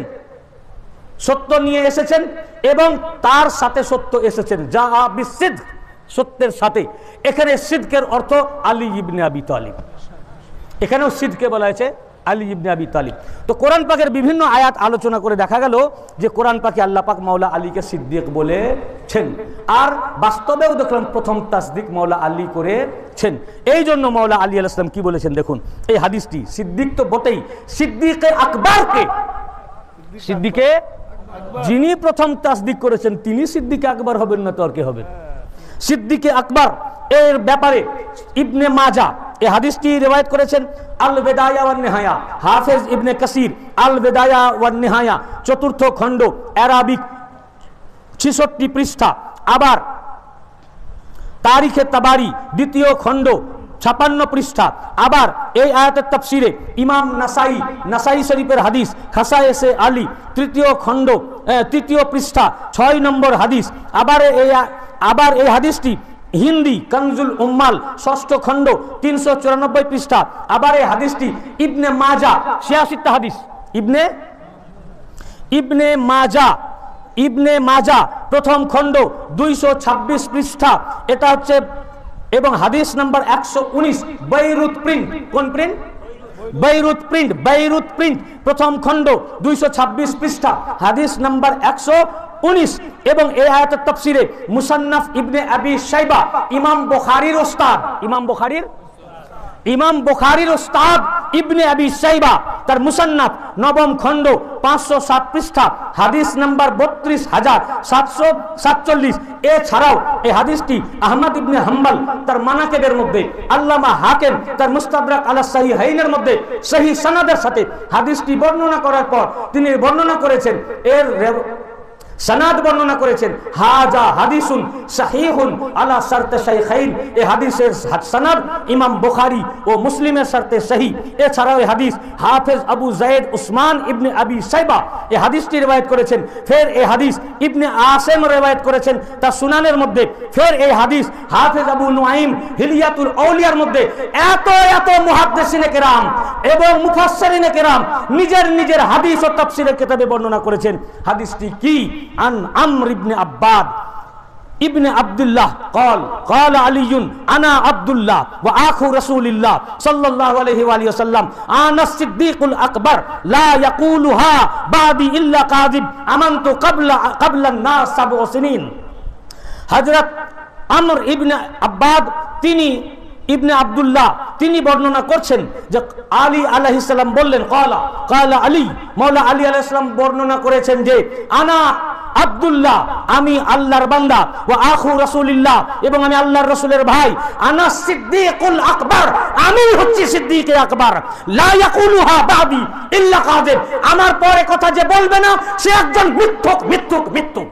এসেছেন এবং তার সাথে সত্য এসেছেন, যা বিসিদ, সত্যের সাথে। এখানে সিদকের অর্থ আলী ইবনে আবি তালিব, এখানেও সিদকে বলা হয়েছে আলী ইবনে আবি তালিব। তো কোরআন পাকের বিভিন্ন আয়াত আলোচনা করে দেখা গেল যে কোরআন পাকে আল্লাহ পাক মাওলা আলীকে সিদ্দিক বলেছেন, আর বাস্তবেও দেখলাম প্রথম তাসদিক মাওলা আলী করেছেন। এই জন্য মাওলা আলী আলাইহিস সালাম কি বলেছেন দেখুন এই হাদিসটি। সিদ্দিক তো বটেই, সিদ্দিকে আকবরকে, সিদ্দিকে যিনি প্রথম তাসদিক করেছেন তিনি সিদ্দিকে আকবর হবেন না তো আর কে হবেন? সিদ্দিকে আকবর এর ব্যাপারে ইবনে মাজা এই হাদিসটি রিওয়ায়াত করেছেন আল বিদায়া ওয়ান নিহায়া, হাফেজ ইবনে কাসির আল বিদায়া ওয়ান নিহায়া 4র্থ খণ্ড আরাবিক 66 পৃষ্ঠা। আবার তারিখে তাবারি 2য় খণ্ড 56 পৃষ্ঠা। আবার এই আয়াতের তাফসিরে ইমাম নাসাই শরীফের হাদিস খাসায়েসে আলী 3য় খণ্ড 3য় পৃষ্ঠা 6 নম্বর হাদিস। আবার এই হাদিসটি হিন্দি কনজুল উম্মাল 6ষ্ঠ খণ্ড 394 পৃষ্ঠা। আবার এই হাদিসটি ইবনে মাজা 86টা হাদিস, ইবনে মাজা 1ম খণ্ড 226 পৃষ্ঠা। এটা হচ্ছে এবং হাদিস নাম্বার 119 বৈরুত প্রিন্ট। কোন প্রিন্ট? বৈরুত প্রিন্ট 1ম খণ্ড 226 পৃষ্ঠা, হাদিস নাম্বার 119। এবং এই আয়াতের তাফসিরে মুসান্নাফ ইবনে আবি শাইবা ইমাম বুখারীর ওস্তাদ ইবনে আবি শাইবা তার মুসান্নাফ নবম খণ্ড 507 পৃষ্ঠা হাদিস নাম্বার 32,747। এছাড়াও এই হাদিসটি আহমদ ইবনে হাম্বল তার মানাকিবের মধ্যে, আল্লামা হাকিম তার মুস্তাদরাক আলা সাহিহাইনের মধ্যে সহিহ সনদের সাথে হাদিসটি বর্ণনা করার পর তিনি বর্ণনা করেছেন, এর সনদ বর্ণনা করেছেন হাজা হাদিসুন সহিহুন আলা শর্তে শাইখাইন। এই হাদিসের সনদ ইমাম বুখারী ও মুসলিমের শর্তে সহিহ। এছাড়াও এই হাদিস হাফেজ আবু যায়েদ উসমান ইবনে আবি শাইবা এই হাদিসটি রওয়ায়াত করেছেন। ফের এই হাদিস ইবনে আসিম রওয়ায়াত করেছেন তার সুনানের মধ্যে। ফের এই হাদিস হাফেজ আবু নুআইম হিলিয়াতুল আউলিয়ার মধ্যে। এত এত মুহাদ্দিসিনে কেরাম এবং মুফাসসিরিনে কেরাম নিজের নিজের হাদিস ও তাফসীরের কিতাবে বর্ণনা করেছেন। হাদিসটি কি? عن عمرو بن عباد ابن عبد الله قال قال علي انا عبد الله واخو رسول الله صلى الله عليه واله وسلم انا الصديق الاكبر لا يقولها بعدي الا كاذب امنت قبل الناس 7 سنين। হযরত আমর ইবনে আব্বাদ তিনি ইবনে আব্দুল্লাহ তিনি বর্ণনা করছেন যে আলী আলাইহিস সালাম বললেন, কালা আলী, মাওলা আলী আলাইহিস সালাম বর্ণনা করেছেন যে আনা আব্দুল্লাহ, আমি আল্লাহর বান্দা, ওয়া আখু রাসূলিল্লাহ, এবং আমি আল্লাহর রাসূলের ভাই, আনা সিদ্দিকুল আকবার, আমি হচ্ছি সিদ্দিকে আকবার, লা ইয়াকুলুহা বাদি ইল্লা কাযিব, আমার পরে কথা যে বলবে না সে একজন মিথ্যুক মিথ্যুক মিথ্যুক।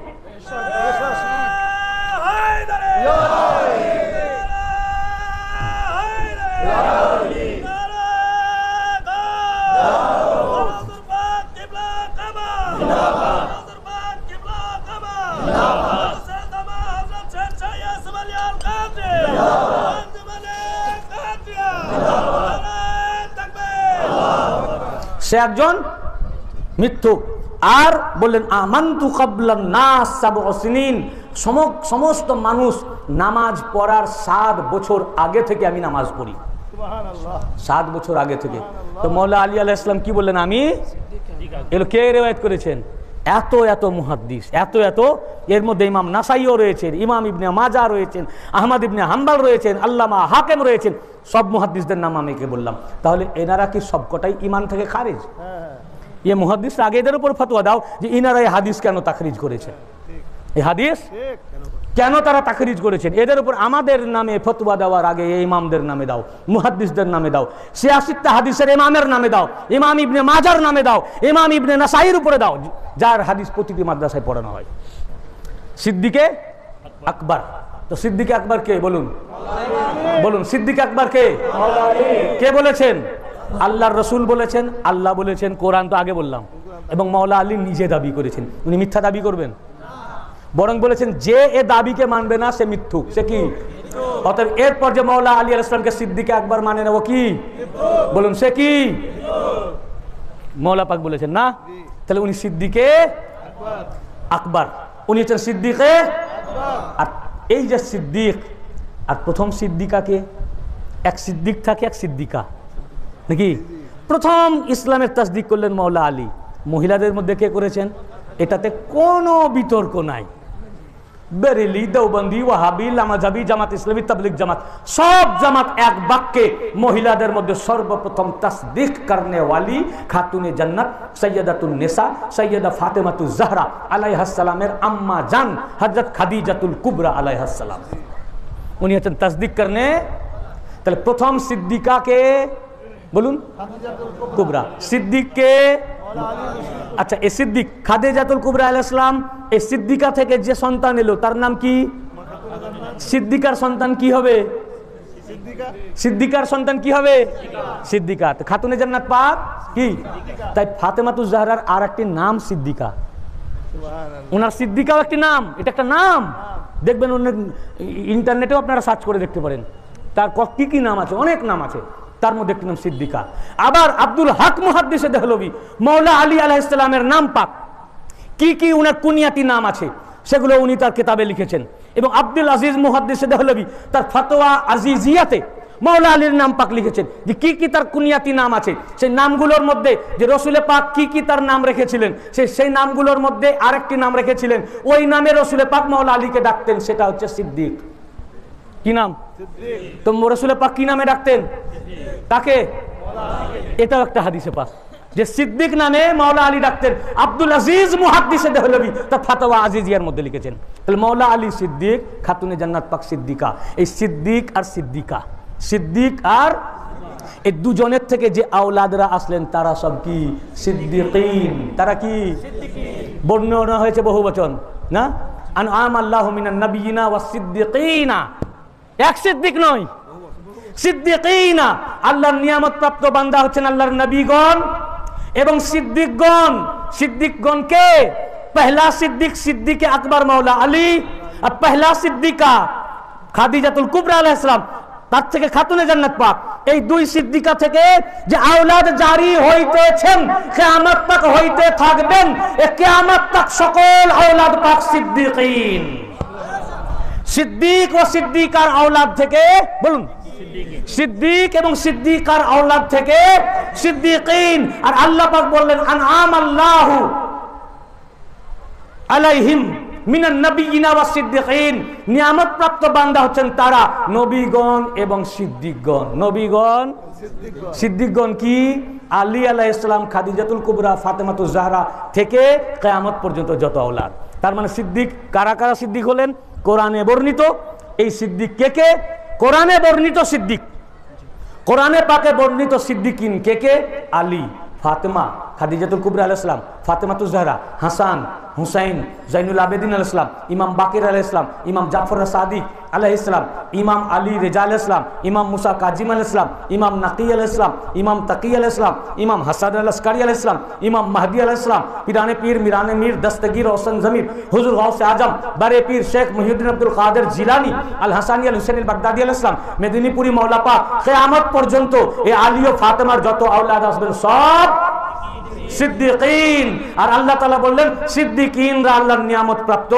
সে একজন মিথ্যুক। আর বললেন আমানতু ক্বাবলান নাস 7 সিনিন, সমস্ত মানুষ নামাজ পড়ার 7 বছর আগে থেকে আমি নামাজ পড়ি। সুবহানাল্লাহ, 7 বছর আগে থেকে। তো মাওলা আলী আলাইহিস সালাম কি বললেন? আমি। এগুলো কে রিওয়ায়াত করেছেন? এত এত মুহাদ্দিস, এত এত, এর মধ্যে ইমাম নাসাইও রয়েছেন, ইমাম ইবনে মাজাহ রয়েছেন, আহমদ ইবনে হাম্বল রয়েছেন, আল্লামা হাকিম রয়েছেন। সব মুহাদ্দিসদের নাম আমি কে বললাম। তাহলে এনারা কি সবকটাই ইমান থেকে খারিজ? এই মুহাদ্দিসরা আগে এদের উপর ফতোয়া দাও যে ইনারা এই হাদিস কেন তাখরিজ করেছেন, এই হাদিস কেন তারা তাখরিজ করেছেন। এদের উপর আমাদের নামে ফতোয়া দেওয়ার আগে এই ইমামদের নামে দাও, মুহাদ্দিসদের নামে দাও, 86টা হাদিসের ইমামের নামে দাও, ইমাম ইবনে মাজাহর নামে দাও, ইমাম ইবনে নাসাইর উপরে দাও, যার হাদিস প্রতিটি মাদ্রাসায় পড়ানো হয়। সিদ্দিকে আকবর, তো সিদ্দিকে আকবর কে? বলুন বলুন, সিদ্দিকে আকবর কে? কে বলেছেন? আল্লাহর রসুল বলেছেন, আল্লাহ বলেছেন, কোরআন তো আগে বললাম, এবং মাওলা আলী নিজে দাবি করেছেন। উনি মিথ্যা দাবি করবেন? বরং বলেছেন যে এ দাবিকে মানবে না সে মিথ্যুক, সে কি? অতএব এরপর যে মাওলা আলী আলাইহিস সালামকে সিদ্দিকে আকবর মানে না, ও কি? বলুন, সে কি? মাওলা পাক বলেছেন না, তাহলে উনি সিদ্দিকে আকবর, উনি হচ্ছেন সিদ্দিকে। আর এই যে সিদ্দিক আর প্রথম সিদ্দিকাকে, এক সিদ্দিক থাকে এক সিদ্দিকা নাকি? প্রথম ইসলামের তাসদিক করলেন মাওলা আলী। মহিলাদের মধ্যে কে করেছেন? এটাতে কোনো বিতর্ক নাই। বেরেলি, দেওবন্দি, ওয়াহাবি, লামাজাবি, জামাত ইসলামী, তাবলিগ জামাত, সব জামাত এক বাক্যে মহিলাদের মধ্যে সর্বপ্রথম তাসদিক করনে ওয়ালি খাতুনে জান্নাত সৈয়দাতুন নিসা সৈয়দা ফাতেমাতুজ জাহরা আলাইহাস সালামের আম্মা জান হযরত খাদিজাতুল কুবরা আলাইহাস সালাম, উনি হচ্ছেন তাসদিক করনে। তাহলে প্রথম সিদ্দিকাকে বলুন? কুবরা। সিদ্দিককে? আচ্ছা, এই সিদ্দিক খাদিজাতুল কুবরা আলাইহিস সালাম, এই সিদ্দিকা থেকে যে সন্তান এলো তার নাম কি? সিদ্দিকার সন্তান কি হবে? সিদ্দিকার সন্তান কি হবে? সিদ্দিকা। তো খাতুনে জান্নাত পাক কি? তাই ফাতেমাতুজ জাহরার আর একটি নাম সিদ্দিকা। ওনার সিদ্দিকাও একটি নাম, এটা একটা নাম। দেখবেন ইন্টারনেটেও আপনারা সার্চ করে দেখতে পারেন তার কি কি নাম আছে, অনেক নাম আছে, তার মধ্যে একটি নাম সিদ্দিকা। আবার আব্দুল হক মুহাদ্দিসে দেহলভী মাওলা আলী আলাইহিস সালামের নাম পাক কি কি উনার কুনিয়াতি নাম আছে সেগুলো উনি তার কিতাবে লিখেছেন। এবং আব্দুল আজিজ মুহাদ্দিসে দেহলভী তার ফতোয়া আজিজিয়াতে মাওলা আলীর নাম পাক লিখেছেন যে কি কি তার কুনিয়াতি নাম আছে। সেই নামগুলোর মধ্যে যে রসুলে পাক কি কি তার নাম রেখেছিলেন, সেই নামগুলোর মধ্যে আরেকটি নাম রেখেছিলেন, ওই নামে রসুলে পাক মাওলা আলীকে ডাকতেন, সেটা হচ্ছে সিদ্দিক। কি নাম? তো রসুলে পাক কি নামে ডাকতেন? তাকে এটাও একটা হাদিসে পাক যে সিদ্দিক নামে মাওলা আলী ডাকতেন। আব্দুল আজিজ মুহাদ্দিসে দেহলভী তার ফাতাওয়া আজিজিয়ার মধ্যে লিখেছেন। তাহলে মাওলা আলী সিদ্দিক, খাতুনে জান্নাত পাক সিদ্দিকা, এই সিদ্দিক আর সিদ্দিকা, সিদ্দিক আর এই দুজনের থেকে যে আওলাদরা আসলেন তারা সব কি সিদ্দিকিন। তারা কি বর্ণনা হয়েছে বহু বচন না, আনআম আল্লাহু মিনান নাবিয়িনা ওয়াস সিদ্দিকিনা, এক সিদ্দিক নয়, সিদ্দিকিনা। আল্লাহর নিয়ামত প্রাপ্ত বান্দা হচ্ছেন আল্লাহর নবীগণ এবং সিদ্দিকগণ। সিদ্দিকগণকে পহলা সিদ্দিক সিদ্দিকে আকবর মাওলা আলী, আর পহলা সিদ্দিকা খাদিজাতুল কুবরা আলাইহিস সালাম, তার থেকে খাতুনে জান্নাত পাক। এই দুই সিদ্দিকা থেকে যে আওলাদ জারি হইতেছেন, কিয়ামত তক হইতে থাকবেন, এ কিয়ামত তক সকল আওলাদ পাক সিদ্দিকিন। সিদ্দিক ও সিদ্দিকার আওলাদ থেকে বলুন, সিদ্দিক এবং সিদ্দিকার আওলাদ থেকে সিদ্দিকিন। আর আল্লাহ পাক বললেন আনআম আল্লাহু আলাইহিম মিনান নাবিয়িনা ওয়াস সিদ্দিকিন, নিয়ামত প্রাপ্ত বান্দা হচ্ছেন তারা নবীগণ এবং সিদ্দিকগণ। নবীগণ সিদ্দিকগণ কি? আলী আলাইহিস সালাম, খাদিজাতুল কুবরা, ফাতেমাতুজ জাহরা থেকে কিয়ামত পর্যন্ত যত আওলাদ। তার মানে সিদ্দিক কারা কারা সিদ্দিক হলেন? কোরআনে বর্ণিত এই সিদ্দিক কে কে? কোরআনে বর্ণিত সিদ্দিক, কোরআনে পাকে বর্ণিত সিদ্দিকিন কে কে? আলী, ফাতেমা, খাদিজাতুল কুবরা আলাইহিস সালাম, ফাতেমাতুজ জাহরা, হাসান, হুসাইন, জাইনুল আবেদিন আলাইহিস সালাম, ইমাম বাকির আলাইহিস সালাম, ইমাম জাফর সাদিক আলাইহিস সালাম, ইমাম আলী রেজা আলাইহিস সালাম, ইমাম মুসা কাজিম আলাইহিস সালাম, ইমাম নাকি আলাইহিস সালাম, ইমাম তাকি আলাইহিস সালাম, ইমাম হাসান আল আসকারি আলাইহিস সালাম, ইমাম মাহদি আলাইহিস সালাম, পিরানে পীর মিরানে মীর দস্তগীর রওশন জমির হুজুর গাউসে আজম বারে পীর শেখ মুহিউদ্দিন আব্দুল কাদের জিলানী আল হাসানি আল হুসেইন আল বাগদাদি আলাইহিস সালাম, মেদিনীপুরি মাওলা পাক, কিয়ামত পর্যন্ত এই আলী ও ফাতেমার যত আওলাদ আসবেন সব সিদ্দিকিন। আর আল্লাহ তাআলা বললেন সিদ্দিকিনরা আল্লাহর নিয়ামত প্রাপ্ত।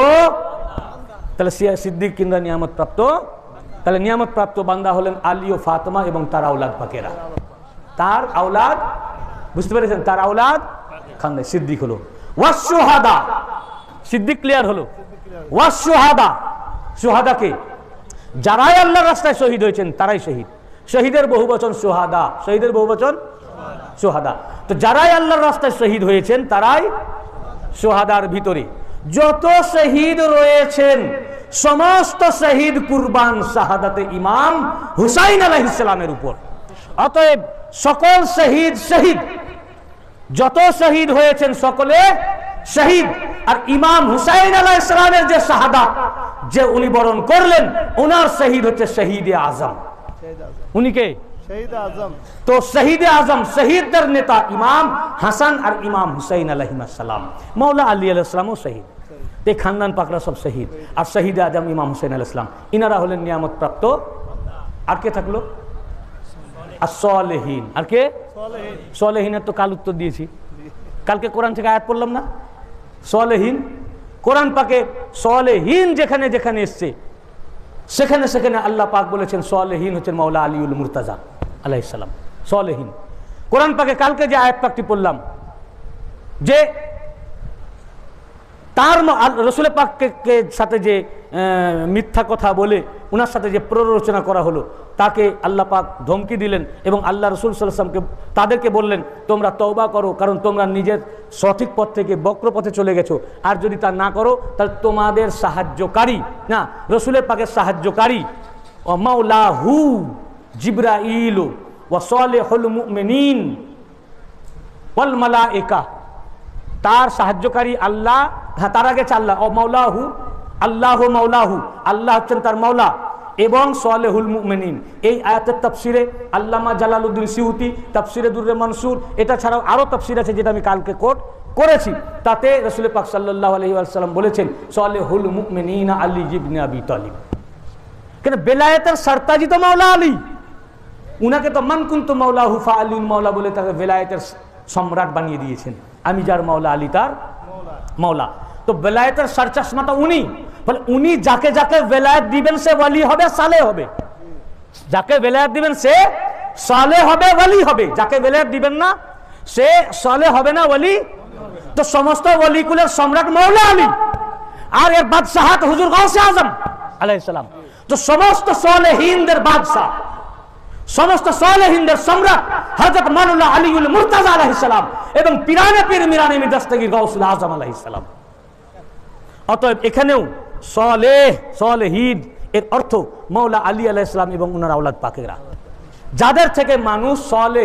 তাহলে সিদ্দিকিনরা নিয়ামত প্রাপ্ত, তাহলে নিয়ামত প্রাপ্ত বান্দা হলেন আলী ও ফাতেমা এবং তার আওলাদ পাকেরা। তার আওলাদ, বুঝতে পেরেছেন, তার আওলাদ খানদান সিদ্দিক হলো। ওয়াস শুহাদা, সিদ্দিক ক্লিয়ার হলো। ওয়াস শুহাদা, শুহাদাকে যারাই আল্লাহর রাস্তায় শহীদ হয়েছেন তারাই শহীদ। শহীদের বহুবচন শুহাদা, শহীদের বহুবচন শুহাদা। তো যারাই আল্লাহর রাস্তায় শহীদ হয়েছেন তারাই শুহাদার ভিতরে। যত শহীদ রয়েছেন সমস্ত শহীদ কুরবান শাহাদাতে ইমাম হুসাইন আলাইহিস সালামের উপর। অতএব সকল শহীদ শহীদ, যত শহীদ হয়েছেন সকলে শহীদ। আর ইমাম হুসাইন আলাইহিস সালামের যে শাহাদাত যে উনি বরণ করলেন, ওনার শহীদ হচ্ছে শহীদে আজম। উনি কে? শহীদ আজম। তো শহীদে আজম, শহীদদের নেতা ইমাম হাসান আর ইমাম হুসাইন আলাইহিস সালাম। মাওলা আলী আলাইহিস সালামও শহীদ। এই খানদান পাকরা সব শহীদ। আর শহীদে আজম ইমাম হুসাইন আলাইহিস সালাম, ইনারা হলেন নিয়ামত প্রাপ্ত। আর কে থাকলো? আর সালেহীন। আর কে? সালেহীনের তো কাল উত্তর দিয়েছি, কালকে কোরআন থেকে আয়াত পড়লাম না? সালেহীন, কোরআন পাকে সালেহীন যেখানে যেখানে এসছে সেখানে সেখানে আল্লাহ পাক বলেছেন সালেহীন হচ্ছেন মাওলা আলীউল মুর্তাজা আলাইহিস সালাম। সালেহীন কোরআন পাকে কালকে যে আয়াত পাকটি পড়লাম, যে তার রসুল পাককে সাথে যে মিথ্যা কথা বলে ওনার সাথে যে প্ররোচনা করা হলো, তাকে আল্লাহ পাক ধমকি দিলেন এবং আল্লাহ রসুল সাল্লাল্লাহু আলাইহি ওয়াসাল্লামকে তাদেরকে বললেন তোমরা তওবা করো, কারণ তোমরা নিজের সঠিক পথ থেকে বক্র পথে চলে গেছো। আর যদি তা না করো তাহলে তোমাদের সাহায্যকারী না রসুলের পাকের সাহায্যকারী ও মাওলাহু জিবরাইল ওয়া সালিহুল মুমিনিন ওয়াল মালায়েকা, তার সাহায্যকারী আল্লাহ। হ্যাঁ, তার আগে আল্লাহ ও মাওলাহু, আল্লাহ মাওলাহু, আল্লাহ হচ্ছেন তার মাওলা, এবং সালেহুল মুমিনিন। এই আয়াতের তাফসিরে আল্লামা জালালউদ্দিন সিউতি তাফসিরে দুররে মনসুর, এটা ছাড়াও আরো তাফসির আছে যেটা আমি কালকে কোট করেছি। তাতে রাসূল পাক সাল্লাল্লাহু আলাইহি ওয়াসাল্লাম বলেছেন সালেহুল মুমিনিন আলী ইবনে আবি তালিব। কেন? বেলায়েতের সরতাজি তো মাওলা আলী, উনাকে তো মান কুনতু মাওলাহু ফাআলিন মাওলা বলে তাকে বেলায়েতের সম্রাট বানিয়ে দিয়েছেন। আমি যার মাওলা আলী তার মাওলা। তো বেলায়েতের সরচশমাটা উনি, বলে উনি যাকে যাকে বেলায়েত দিবেন সে ওয়ালি হবে, সালেহ হবে। যাকে বেলায়েত দিবেন সে সালেহ হবে, ওয়ালি হবে। যাকে বেলায়েত দিবেন না সে সালেহ হবে না, ওয়ালি। তো সমস্ত ওয়ালিকুলের সম্রাট মাওলা আলী, আর এর বাদশাহাত হুজুর গাউসে আজম আলাইহিস সালাম। তো সমস্ত সালেহীনদের বাদশা, সমস্ত সালেহিনদের সম্রাট হযরত মাওলানা আলীউল মুর্তাজা আলাইহিস সালাম এবং পিরানে পীর মিরানে দস্তগীর গাউসুল আজম আলাইহিস সালাম। অতএব এখানেও সালেহ সালেহিন এর অর্থ মাওলা আলী আলাইহিস সালাম এবং ওনার আওলাদ পাকেরা, যাদের থেকে মানুষ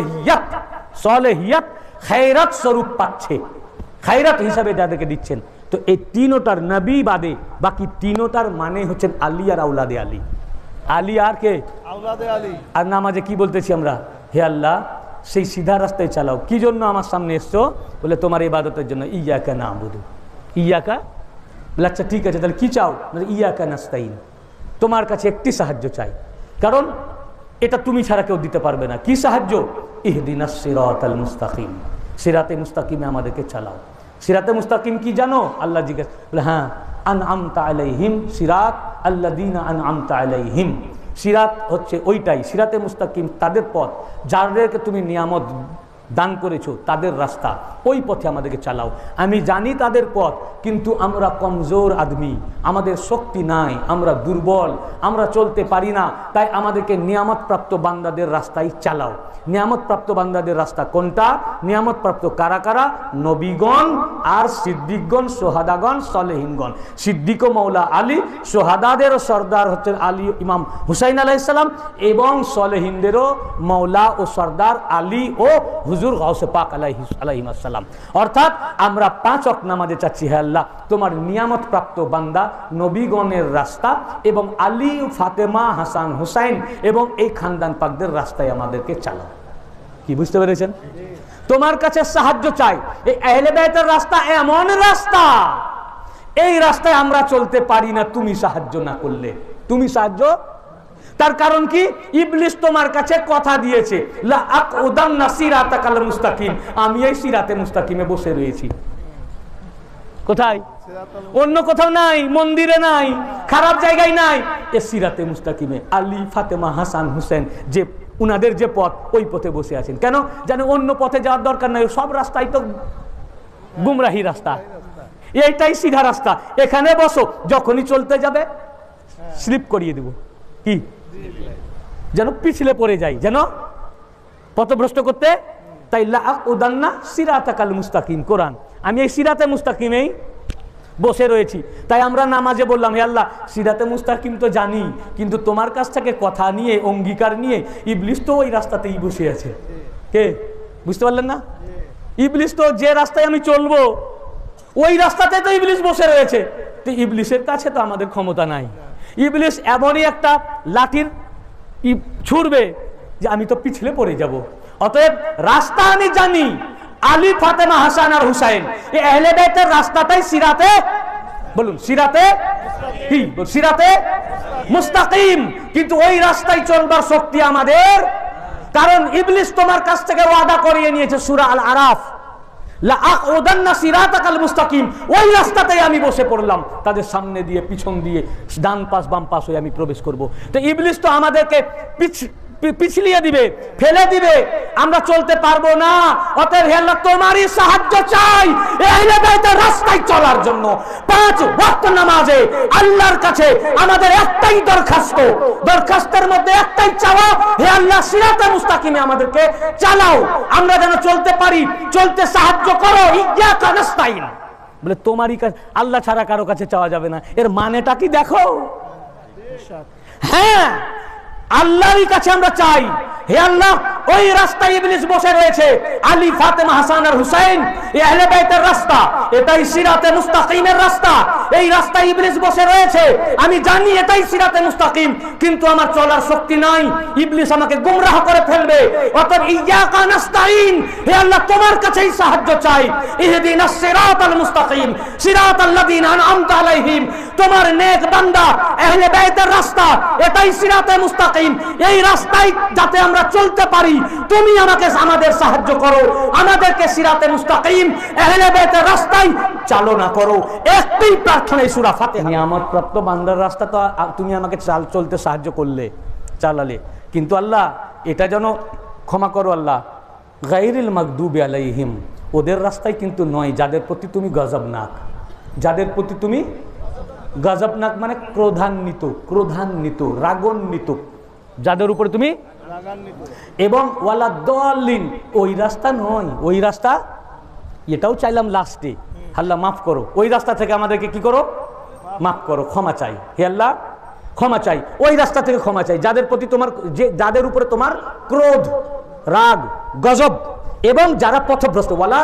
সালেহিয়াত খায়রাত স্বরূপ পাচ্ছে, খায়রাত হিসাবে যাদেরকে দিচ্ছেন। তো এই তিনটার নবী বাদে বাকি তিনটার মানে হচ্ছেন আলী আর আওলাদে আলী। আলী আর কে? আওলাদে আলী। আর নামাজে কি বলতেছি আমরা? হে আল্লাহ সেই সিধা রাস্তায় চালাও। কি জন্য আমার সামনে এসছো? বলে তোমার ইবাদতের জন্য। ইয়াকা নাবুদু, ইয়াকা। বলে আচ্ছা ঠিক আছে, তাহলে কি চাও? ইয়াকা নাস্তাইন, তোমার কাছে একটি সাহায্য চাই, কারণ এটা তুমি ছাড়া কেউ দিতে পারবে না। কি সাহায্য? ইহদিনাস সিরাতাল মুস্তাকিম, সিরাতে মুস্তাকিমে আমাদেরকে চালাও। সিরাতে মুস্তাকিম কি জানো? আল্লাহ জিজ্ঞেস। বলে হ্যাঁ, আনআমতা আলাইহিম, সিরাত আল্লাযীনা আনআমতা আলাইহিম। সিরাত হচ্ছে ওইটাই, সিরাতে মুস্তাকিম তাদের পথ যাদেরকে তুমি নিয়ামত দান করেছো, তাদের রাস্তা, ওই পথে আমাদেরকে চালাও। আমি জানি তাদের পথ, কিন্তু আমরা কমজোর আদমি, আমাদের শক্তি নাই, আমরা দুর্বল, আমরা চলতে পারি না, তাই আমাদেরকে নিয়ামতপ্রাপ্ত বান্দাদের রাস্তায় চালাও। নিয়ামতপ্রাপ্ত বান্দাদের রাস্তা কোনটা? নিয়ামতপ্রাপ্ত কারা কারা? নবীগণ আর সিদ্দিকগণ, সোহাদাগণ, সালেহিনগণ। সিদ্দিক ও মাওলা আলী, সোহাদাদেরও সর্দার হচ্ছেন আলী ইমাম হুসাইন আলাইহিস সালাম, এবং সালেহিনদেরও মাওলা ও সর্দার আলী ও হুজুর গাউসে পাক আলাইহিস সালাম। অর্থাৎ আমরা 5 ওয়াক্ত নামাজে চাচ্ছি, হে আল্লাহ তোমার নিয়ামত প্রাপ্ত বান্দা নবীগণের রাস্তা এবং আলী, ফাতেমা, হাসান, হুসাইন এবং এই খানদান পাকদের রাস্তায় আমাদেরকে চালাও। কি বুঝতে পেরেছেন? তোমার কাছে সাহায্য চাই। এই আহলে বাইতের রাস্তা এমন রাস্তা, এই রাস্তায় আমরা চলতে পারি না তুমি সাহায্য না করলে। তুমি সাহায্য, তার কারণ কি? ইবলিস তোমার কাছে কথা দিয়েছে, লা আকুদান্না সিরাতাকাল মুস্তাকিম, আমি এই সিরাতে মুস্তাকিমে বসে রয়েছি। কোথায়? অন্য কোথাও নাই, মন্দিরে নাই, খারাপ জায়গায় নাই, এ সিরাতে মুস্তাকিমে আলী, ফাতেমা, হাসান, হুসেন যে উনাদের যে পথ, ওই পথে বসে আছেন। কেন? জানে অন্য পথে যাওয়ার দরকার নাই, সব রাস্তাই তো গুমরাহি রাস্তা, এইটাই সিধা রাস্তা, এখানে বসো, যখনই চলতে যাবে স্লিপ করিয়ে দেব, কি যেন পিছলে পড়ে যাই, যেন পথভ্রষ্ট করতে। তাই লা আকুদান্না সিরাতাকাল মুস্তাকিম, কোরআন, আমি এই সিরাতে মুস্তাকিমেই বসে রয়েছি। তাই আমরা নামাজে বললাম, হে আল্লাহ সিরাতে মুস্তাকিম তো জানি, কিন্তু তোমার কাছ থেকে কথা নিয়ে, অঙ্গীকার নিয়ে, ইবলিস তো ওই রাস্তাতেই বসে আছে। কে? বুঝতে পারলেন না? ইবলিস তো যে রাস্তায় আমি চলবো, ওই রাস্তাতে তো ইবলিস বসে রয়েছে। তো ইবলিসের কাছে তো আমাদের ক্ষমতা নাই। ইবলিস এমনই একটা লাঠির ছুড়বে যে আমি তো পিছলে পড়ে যাব। অতএব রাস্তা আমি জানি, আলী, ফাতেমা, হাসান আর হুসাইন, এই আহলে বাইতের রাস্তাটাই সিরাতে, বলুন সিরাতে কি? সিরাতে মুস্তাকিম। কিন্তু ওই রাস্তায় চলবার শক্তি আমাদের, কারণ ইবলিস তোমার কাছ থেকে ওয়াদা করিয়ে নিয়েছে সূরা আল আরাফ, লা আকুদান্না সিরাতাকাল মুস্তাকিম, ওই রাস্তাতেই আমি বসে পড়লাম, তাদের সামনে দিয়ে, পিছন দিয়ে, ডান পাশ বাম পাশ হয়ে আমি প্রবেশ করব। তো ইবলিস তো আমাদেরকে পিছলিয়ে দিবে, ফেলে দিবে, আমরা চলতে পারবো না। অতএব হে আল্লাহ তোমারই সাহায্য চাই আহলে বাইতের রাস্তায় চলার জন্য। 5 ওয়াক্ত নামাজে আল্লাহর কাছে আমাদের একটাই দরখাস্ত, দরখাস্তের মধ্যে একটাই চাওয়া, হে আল্লাহ সিরাতে মুস্তাকিমে আমাদেরকে চালাও, আমরা যেন চলতে পারি, চলতে সাহায্য করো। ইয়াকা নাস্তাইন, বলে তোমারই কাছে, আল্লাহ ছাড়া কারো কাছে চাওয়া যাবে না। এর মানেটা কি দেখো? হ্যাঁ, আল্লাহরই কাছে আমরা চাই। হে আল্লাহ ওই রাস্তায় ইবলিস বসে রয়েছে, আলী, ফাতেমা, হাসান আর হুসাইন, এই আহলে বাইতের রাস্তা, এটাই সিরাতে মুস্তাকিমের রাস্তা। এই রাস্তায় ইবলিস বসে রয়েছে, আমি জানি এটাই সিরাতে মুস্তাকিম, কিন্তু আমার চলার শক্তি নাই, ইবলিস আমাকে গুমরাহ করে ফেলবে। অতএব ইয়াকা নাস্তাইন, হে আল্লাহ তোমার কাছেই সাহায্য চাই। ইহদিনাস সিরাতাল মুস্তাকিম সিরাতাল্লাযীনা আনআমতা আলাইহিম, তোমার নেক বান্দা আহলে বাইতের রাস্তা, এটাই সিরাতে মুস্তাকিম। এই রাস্তায় যাতে আমরা চলতে পারি, তুমি আমাদের সাহায্য করো, আমাদেরকে সিরাতে মুস্তাকিম আহলে বাইতের রাস্তায় চালনা করো। একটাই প্রার্থনা এই সূরা ফাতিহা। নিয়ামত প্রাপ্ত বান্দার রাস্তা তো তুমি আমাকে চলতে সাহায্য করলে, চালালে, কিন্তু আল্লাহ এটা যেন ক্ষমা করো আল্লাহ, গায়রিল মাগদুবি আলাইহিম, ওদের রাস্তায় কিন্তু নয় যাদের প্রতি তুমি গজবনাক, যাদের প্রতি তুমি গজবনাক মানে ক্রোধান্বিত, রাগান্বিত, যাদের উপরে তুমি এবং ওয়ালা দলিন, ওই রাস্তা নয়, ওই রাস্তা, এটাও চাইলাম লাস্টে, আল্লাহ মাফ করো, ওই রাস্তা থেকে আমাদেরকে কি করো, মাফ করো, ক্ষমা চাই, হে আল্লাহ ক্ষমা চাই, ওই রাস্তা থেকে ক্ষমা চাই যাদের প্রতি তোমার, যাদের উপরে তোমার ক্রোধ, রাগ, গজব, এবং যারা পথভ্রষ্ট, ওয়ালা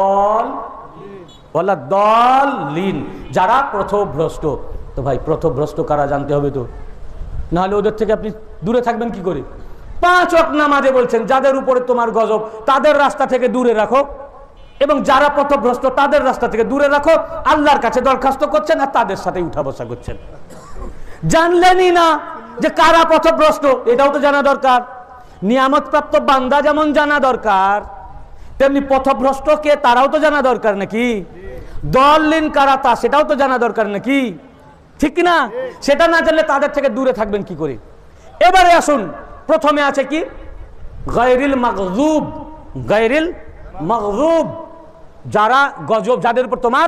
দলিন, যারা পথভ্রষ্ট। তো ভাই পথভ্রষ্ট কারা জানতে হবে তো, নাহলে ওদের থেকে আপনি দূরে থাকবেন কি করে? 5 ওয়াক্ত নামাজে বলছেন যাদের উপরে তোমার গজব তাদের রাস্তা থেকে দূরে রাখো, এবং যারা পথভ্রষ্ট তাদের রাস্তা থেকে দূরে রাখো। আল্লাহর কাছে দরখাস্ত করছেন আর তাদের সাথে উঠা বসা করছেন। জানলেনই না যে কারা পথভ্রষ্ট, এটাও তো জানা দরকার। নিয়ামত প্রাপ্ত বান্দা যেমন জানা দরকার, তেমনি পথভ্রষ্ট কে তারাও তো জানা দরকার নাকি? দলিন কারা তা সেটাও তো জানা দরকার নাকি? ঠিক কিনা? সেটা না জানলে তাদের থেকে দূরে থাকবেন কি করে? এবারে আসুন, প্রথমে আছে কি, গায়রিল মাগযুব, গায়রিল মাগযুব, যারা গজব, যাদের উপর তোমার,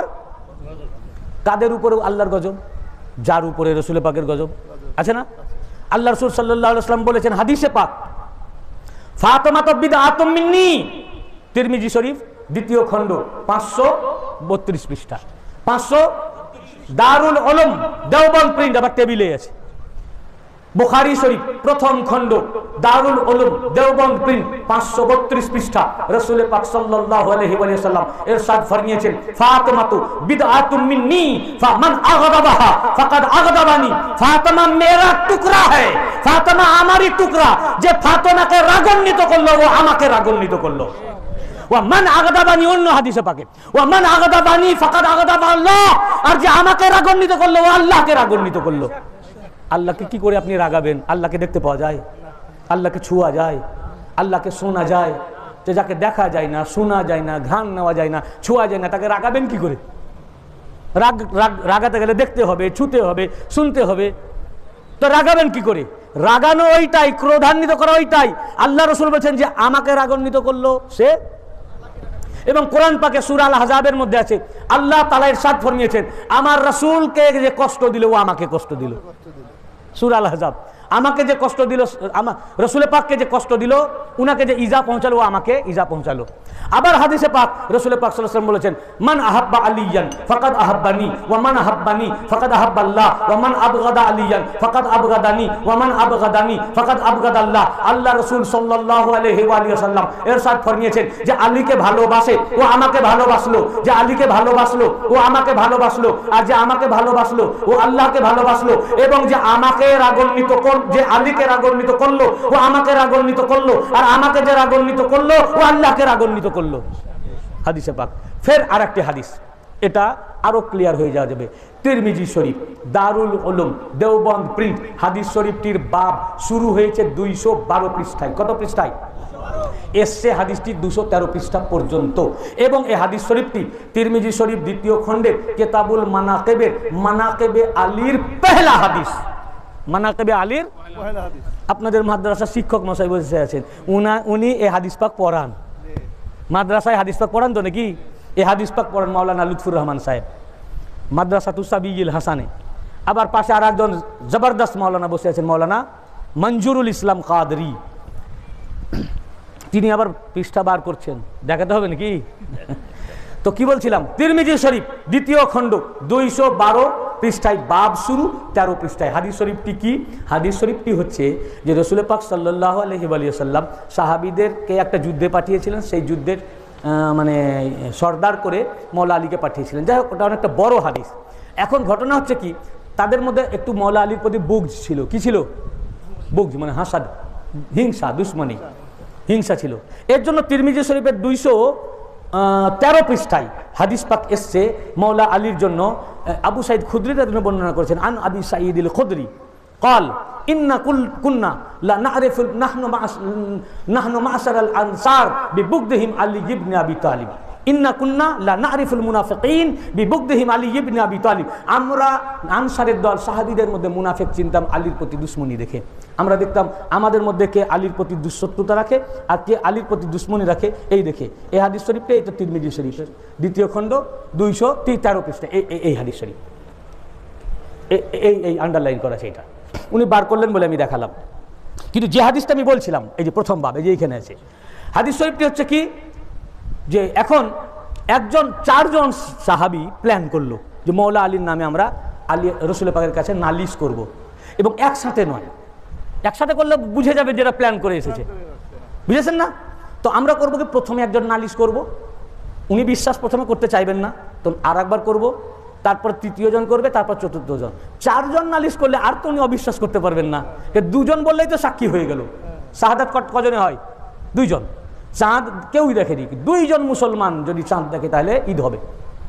কাদের উপরে আল্লাহর গজব? যার উপরে রাসূল পাকের গজব আছে না? আল্লাহ রাসূল সাল্লাল্লাহু আলাইহি ওয়াসাল্লাম বলেছেন হাদিসে পাক, ফাতিমা বিদআতুম মিন্নি, তিরমিজি শরীফ 2য় খণ্ড 532 পৃষ্ঠা, 500, দারুল উলুম দেওবন্দ প্রিন্ট, আবার টেবিলে আছে। বুখারী শরীফ 1ম খণ্ড, দারুল উলুম দেওবন্দ প্রিন্ট, 532 পৃষ্ঠা। রাসূল পাক সাল্লাল্লাহু আলাইহি ওয়াসাল্লাম ইরশাদ ফরমিয়েছেন, ফাতিমাতু বিদআতুম মিন্নি ফামান আগদাবাহা ফাকাদ আগদাবানি, ফাতিমা মেরা টুকরা है, ফাতিমা আমারই টুকরা, যে ফাতিমাকে রাগান্বিত করলো ও আমাকে রাগান্বিত করলো। ওয়ামান আগদাবানি, অন্য হাদিসে পাকে, ওয়ামান আগদাবানি ফাকাদ আগদাবা আল্লাহ, আর যে আমাকে রাগান্বিত করলো ও আল্লাহকে রাগান্বিত করলো। আল্লাহকে কি করে আপনি রাগাবেন? আল্লাহকে দেখতে পাওয়া যায়? আল্লাহকে ছুঁয়া যায়? আল্লাহকে শোনা যায়? যে যাকে দেখা যায় না, শোনা যায় না, ঘ্রাণ নেওয়া যায় না, ছোঁয়া যায় না, তাকে রাগাবেন কি করে? রাগাতে গেলে দেখতে হবে, ছুঁতে হবে, শুনতে হবে, তো রাগাবেন কি করে? রাগানো ওইটাই, ক্রোধান্বিত করা ওইটাই। আল্লাহ রাসূল বলেছেন যে আমাকে রাগান্বিত করলো সে, এবং কোরআন পাকে সূরা আল আহজাবের মধ্যে আছে, আল্লাহ তাআলা ইরশাদ ফরমিয়েছেন, আমার রাসূলকে যে কষ্ট দিল ও আমাকে কষ্ট দিল। সূরা আল আহজাব, আমাকে যে কষ্ট দিল, আমার রাসূল পাককে যে কষ্ট দিল, উনাকে যে ইজা পৌঁছালো ও আমাকে ইজা পৌঁছালো। আবার হাদিসে পাক রাসূল পাক সাল্লাল্লাহু আলাইহি ওয়াসাল্লাম বলেছেন, মান আহাব্বা আলিয়ান ফাকাদ আহাব্বানি ওয়া মান আহাব্বানি ফাকাদ আহাব্বাল্লাহ ওয়া মান আবগাদা আলিয়ান ফাকাদ আবগাদানি ওয়া মান আবগাদানি ফাকাদ আবগাদাল্লাহ। আল্লাহ রাসূল সাল্লাল্লাহু আলাইহি ওয়া সাল্লাম ইরশাদ ফরমিয়েছেন যে আলীকে ভালোবাসে ও আমাকে ভালোবাসলো, যে আলীকে ভালোবাসলো ও আমাকে ভালোবাসলো, আর যে আমাকে ভালোবাসলো ও আল্লাহকে ভালোবাসলো, এবং যে আমাকে রাগান্বিত যে আলীকে রাগান্বিত করলো ও আমাকে রাগান্বিত করলো, আর আমাকে যে রাগান্বিত করলো ও আল্লাহকে রাগান্বিত করলো। হাদিসে পাক। ফের আরেকটি হাদিস, এটা আরো ক্লিয়ার হয়ে যাবে। তিরমিজি শরীফ দারুল উলুম দেওবন্দ প্রিন্ট, হাদিস শরীফটির বাব শুরু হয়েছে 212 পৃষ্ঠায়। কত পৃষ্ঠায় এসছে হাদিসটি? 213 পৃষ্ঠা পর্যন্ত। এবং এই হাদিস শরীফটি তিরমিজি শরীফ 2য় খণ্ডের কিতাবুল মানাকিবের মানাকিবে আলীর পহেলা হাদিস। মানাকিবে আলীর পহেলা হাদিস। আপনাদের মাদ্রাসা শিক্ষক মশাই বসে আছেন, উনি এই হাদিস পাক পড়ান, মাদ্রাসায় হাদিস পাক পড়ান তো নাকি? এই হাদিস পাক পড়ান মাওলানা লুৎফুর রহমান সাহেব, মাদ্রাসাতু সাবিয়ুল হাসানে। আবার পাশে আর একজন জবরদস্ত মাওলানা বসে আছেন, মাওলানা মঞ্জুরুল ইসলাম কাদরি, তিনি আবার পৃষ্ঠা বার করছেন, দেখাতে হবে নাকি? তো কি বলছিলাম, তিরমিজি শরীফ 2য় খণ্ড 212 পৃষ্ঠায় বাব শুরু, 13 পৃষ্ঠায়। হাদিস শরীফটি কি? হাদিস শরীফটি হচ্ছে যে রাসূল পাক সাল্লাল্লাহু আলাইহি ওয়াসাল্লাম সাহাবীদেরকে একটা যুদ্ধে পাঠিয়েছিলেন, সেই যুদ্ধের মানে সর্দার করে মওলা আলীকে পাঠিয়েছিলেন। যাই হোক, ওটা অনেকটা বড় হাদিস। এখন ঘটনা হচ্ছে কি, তাদের মধ্যে একটু মওলা আলীর প্রতি বুগজ ছিল। কি ছিল? বুগজ মানে হাসাদ, হিংসা, দুশ্মনী, হিংসা ছিল। এর জন্য তিরমিজি শরীফের 213 পৃষ্ঠায় হাদিস পাক এসছে মওলা আলীর জন্য। আবু সাঈদ খুদরি রাদিয়াল্লাহু আনহু বর্ণনা করেছেন, আন আবি সাঈদুল খুদরি قال إن كنا لا نعرف نحن معشر الأنصار ببغضهم علي بن أبي طالب إن كنا لا نعرف المنافقين ببغضهم علي بن أبي طالب। আমরা আনসারের দল সাহাবীদের মধ্যে মুনাফিক চিনতাম আলীর প্রতি দুশমনি দেখে। আমরা দেখতাম আমাদের মধ্যে কে আলীর প্রতি দুঃশত্রুতা রাখে আর কে আলীর প্রতি দুশমনি রাখে, এই দেখে। এই হাদিস শরীফটা, এটা তিরমিজি শরীফের 2য় খণ্ড 213 পৃষ্ঠা এই হাদিস শরীফ, এই আন্ডারলাইন করা সেটা উনি বার করলেন বলে আমি দেখালাম। কিন্তু যে হাদিসটা আমি বলছিলাম, এই যে প্রথম বাব, এই যে এখানে আছে হাদিস শরীফটি হচ্ছে কি, যে এখন চারজন সাহাবী প্ল্যান করলো যে মৌলা আলীর নামে আমরা আলী রসুল পাকের কাছে নালিশ করব, এবং একসাথে নয়, একসাথে করলে বুঝে যাবে যেটা প্ল্যান করে এসেছে, বুঝেছেন না? তো আমরা করবো কি, প্রথমে একজন নালিশ করব, উনি বিশ্বাস প্রথমে করতে চাইবেন না, তো আর একবার করবো, তারপর তৃতীয় জন করবে, তারপর চতুর্থ জন। চারজন নালিশ করলে আর তো উনি অবিশ্বাস করতে পারবেন না, দুজন বললেই তো সাক্ষী হয়ে গেল। শাহাদাত কজনে হয়? দুইজন। চাঁদ কেউই দেখেনি, দুইজন মুসলমান যদি চাঁদ দেখে তাহলে ঈদ হবে,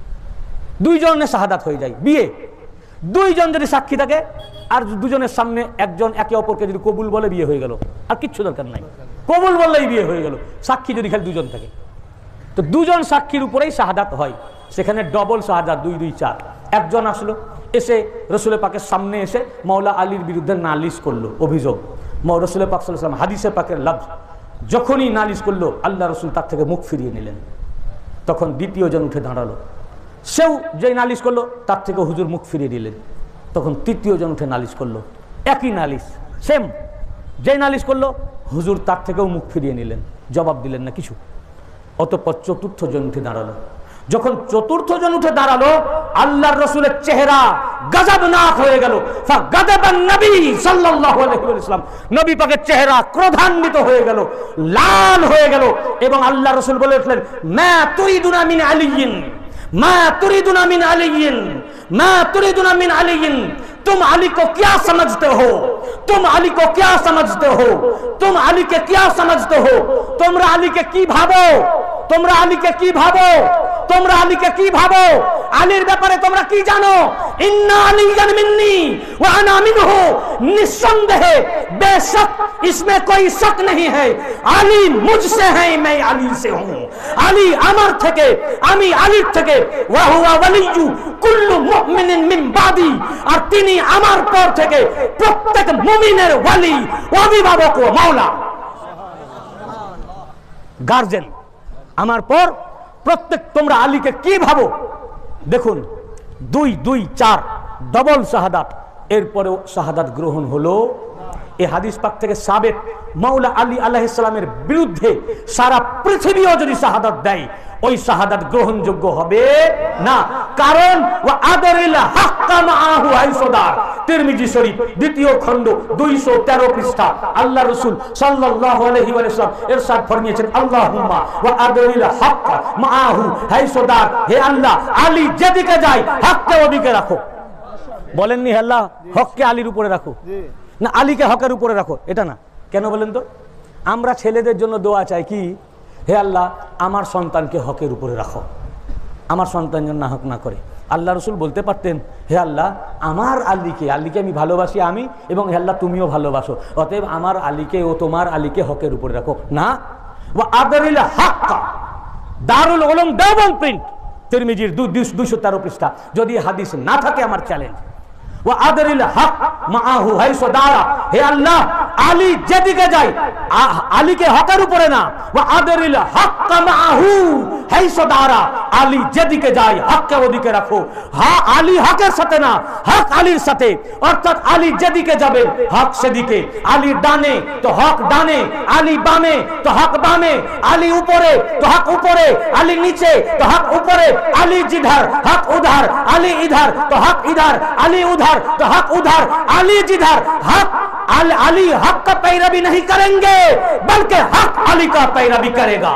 দুইজনের শাহাদাত হয়ে যায়, বিয়ে। দুইজন যদি সাক্ষী থাকে আর দুজনের সামনে একজন একে অপরকে যদি কবুল বলে, বিয়ে হয়ে গেল, আর কিচ্ছু দরকার নাই, কবুল বললেই বিয়ে হয়ে গেল। সাক্ষী যদি খালি দুজন থাকে, তো দুজন সাক্ষীর উপরেই শাহাদাত হয়, সেখানে ডবল শাহাদাত, 2 2 4। একজন আসলো, এসে রসুল পাকের সামনে এসে মৌলা আলীর বিরুদ্ধে নালিশ করলো, অভিযোগ। রসুল পাক সাল্লাল্লাহু আলাইহি ওয়াসাল্লাম হাদিসে পাকের লফজ, যখনই নালিশ করলো আল্লাহ রসুল তার থেকে মুখ ফিরিয়ে নিলেন। তখন দ্বিতীয় জন উঠে দাঁড়ালো, সেও যেই নালিশ করলো তার থেকে হুজুর মুখ ফিরিয়ে দিলেন। তখন তৃতীয় জন উঠে নালিশ করলো, একই নালিশ, সেম, যেই নালিশ করলো হুজুর তার থেকেও মুখ ফিরিয়ে নিলেন, জবাব দিলেন না কিছু। অতঃপর চতুর্থ জন উঠে দাঁড়ালো। যখন চতুর্থ জন উঠে দাঁড়ালো, আল্লাহর রাসূলের চেহারা গজবনাক হয়ে গেল। ফাগাদাবান নবী সাল্লাল্লাহু আলাইহি ওয়াসাল্লাম, নবী পাকের চেহারা ক্রোধান্বিত হয়ে গেল, লাল হয়ে গেল, এবং আল্লাহর রাসূল বলে উঠলেন, মা তুরিদুনা মিন আলিয়্যিন, মা তুরিদুনা মিন আলিয়্যিন, মা তুরিদুনা মিন আলিয়্যিন। तुम अली को क्या समझते हो, तुम अली को क्या समझते हो, तुम अली के क्या समझते हो, তোমরা আলীকে কি ভাবো, তোমরা আলীকে কি ভাবো, তোমরা আলীকে কি ভাবো, আলীর ব্যাপারে তোমরা কি জানো? ইন্না আলিয়ান মিন্নি ওয়া আনা মিনহু, নিঃসন্দেহে বেশক इसमें कोई शक नहीं है, আলী मुझसे है मैं আলী से हूं, আলী আমার থেকে, আমি আলীর থেকে। ওয়া হুয়া ওয়ালিয়্যু কুল্লু মুমিনিন মিন বাদি, আর তিনি আমার পর থেকে প্রত্যেক মুমিনের ওয়ালি, অভিভাবক ও মাওলা, গার্জেন আমার পর প্রত্যেক। তোমরা আলীকে কি ভাবো? দেখুন 2 2 4 ডবল শাহাদাত, এরপরেও শাহাদাত গ্রহণ হলো। এই হাদিস পাক থেকে সাবেত, মাওলা আলী আলাইহিস সালামের বিরুদ্ধে সারা পৃথিবীও যদি শাহাদাত দেয়, ওই শাহাদাত গ্রহণযোগ্য হবে না। কারণ ওয়া আদরিল হাক্কা মাআহু হাইসুদার, তিরমিজি শরীফ 2য় খণ্ড 213 পৃষ্ঠা, আল্লাহ রাসূল সাল্লাল্লাহু আলাইহি ওয়াসাল্লাম ইরশাদ ফরমিয়েছেন, আল্লাহুম্মা ওয়া আদরিল হাক্কা মাআহু হাইসুদার, হে আল্লাহ আলী যেদিকে যায় হককে ওদিকে রাখো। বলেননি হে আল্লাহ হককে আলীর উপরে রাখো, না আলীকে হকের উপরে রাখো, এটা না। কেন বলেন তো? আমরা ছেলেদের জন্য দোয়া চাই কি, হে আল্লাহ আমার সন্তানকে হকের উপরে রাখো, আমার সন্তান যেন না হক না করে। আল্লাহ রসুল বলতে পারতেন, হে আল্লাহ আমার আলীকে আমি ভালোবাসি আমি, এবং হে আল্লাহ তুমিও ভালোবাসো, অতএব আমার আলীকে ও তোমার আলীকে হকের উপরে রাখো। না, ওয়া আদরিল হাক্কা, দারুল উলুম দেওবন্দ প্রিন্ট, তিরমিজির 213 পৃষ্ঠা। যদি হাদিস না থাকে আমার চ্যালেঞ্জ, ওয়া আদরিল হক মাআহু হাইসুদারা, হে আল্লাহ আলী যেদিকে যায় আলীকে হকের উপরে না, ওয়া আদরিল হাক্কা মাআহু হাইসুদারা, আলী যেদিকে যায় হককে ওদিকে রাখো। হ্যাঁ আলী হকের সাথে না, হক আলীর সাথে, অর্থাৎ আলী যেদিকে যাবে হক সেদিকে, আলী ডানে তো হক ডানে, আলী বামে তো হক বামে, আলী উপরে তো হক উপরে, আলী নিচে তো হক উপরে, আলী जिधर हक उधर, अली इधर तो हक इधर, अली उधर तो हक उधर, अली जिधर हक, अली हक का पैरवी नहीं करेंगे बल्कि हक अली का पैरवी करेगा।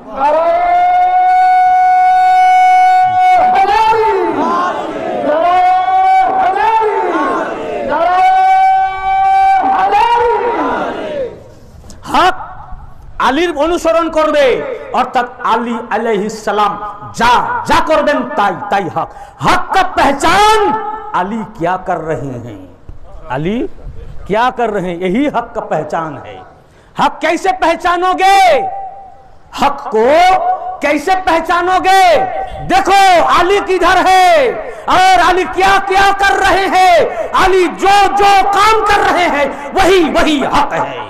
हक আলীর অনুসরণ করবে, অর্থাৎ আলী আলাইহিস সালাম যা যা করবেন তাই তাই হক। हक का पहचान अली क्या कर रहे हैं, अली क्या कर रहे हैं, यही हक का पहचान है। हक कैसे पहचानोगे, हक को कैसे पहचानोगे? देखो अली किधर है और अली क्या क्या कर रहे हैं, अली जो जो काम कर रहे हैं वही वही हक है।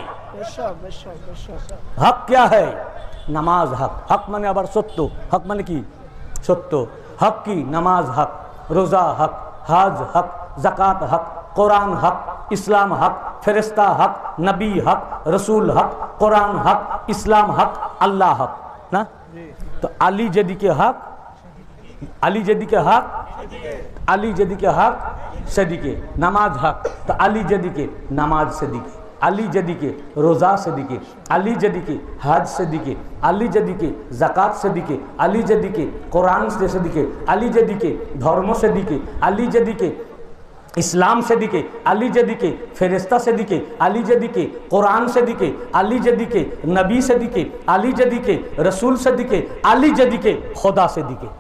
हक क्या है? नमाज हक, हक माने आबार सत्य, हक माने की सत्य, हक की नमाज हक, रोजा हक, हज हक, जाकात हक, कुरान हक, इस्लाम हक, ফেরেশতা হক, নবী হক, রসুল হক, কোরআন হক, ইসলাম হক, আল্লাহ হক না? তো আলী যেদিকে হক, আলী যেদিকে হক, আলী যেদিকে হক সেদিকে নামাজ হক। তো আলী যেদিকে নামাজ সেদিকে, আলী যেদিকে রোজা সেদিকে, আলী যেদিকে হজ সেদিকে, আলী যেদিকে জাকাত সেদিকে, আলী যেদিকে কোরআন সেদিকে, আলী যেদিকে ধর্ম সেদিকে, আলী যেদিকে ইসলাম সেদিকে, আলী যেদিকে ফেরেশতা সেদিকে, আলী যেদিকে কোরআন সেদিকে, আলী যেদিকে নবী সেদিকে, আলী যেদিকে রসুল সেদিকে, আলী যেদিকে খোদা সেদিকে।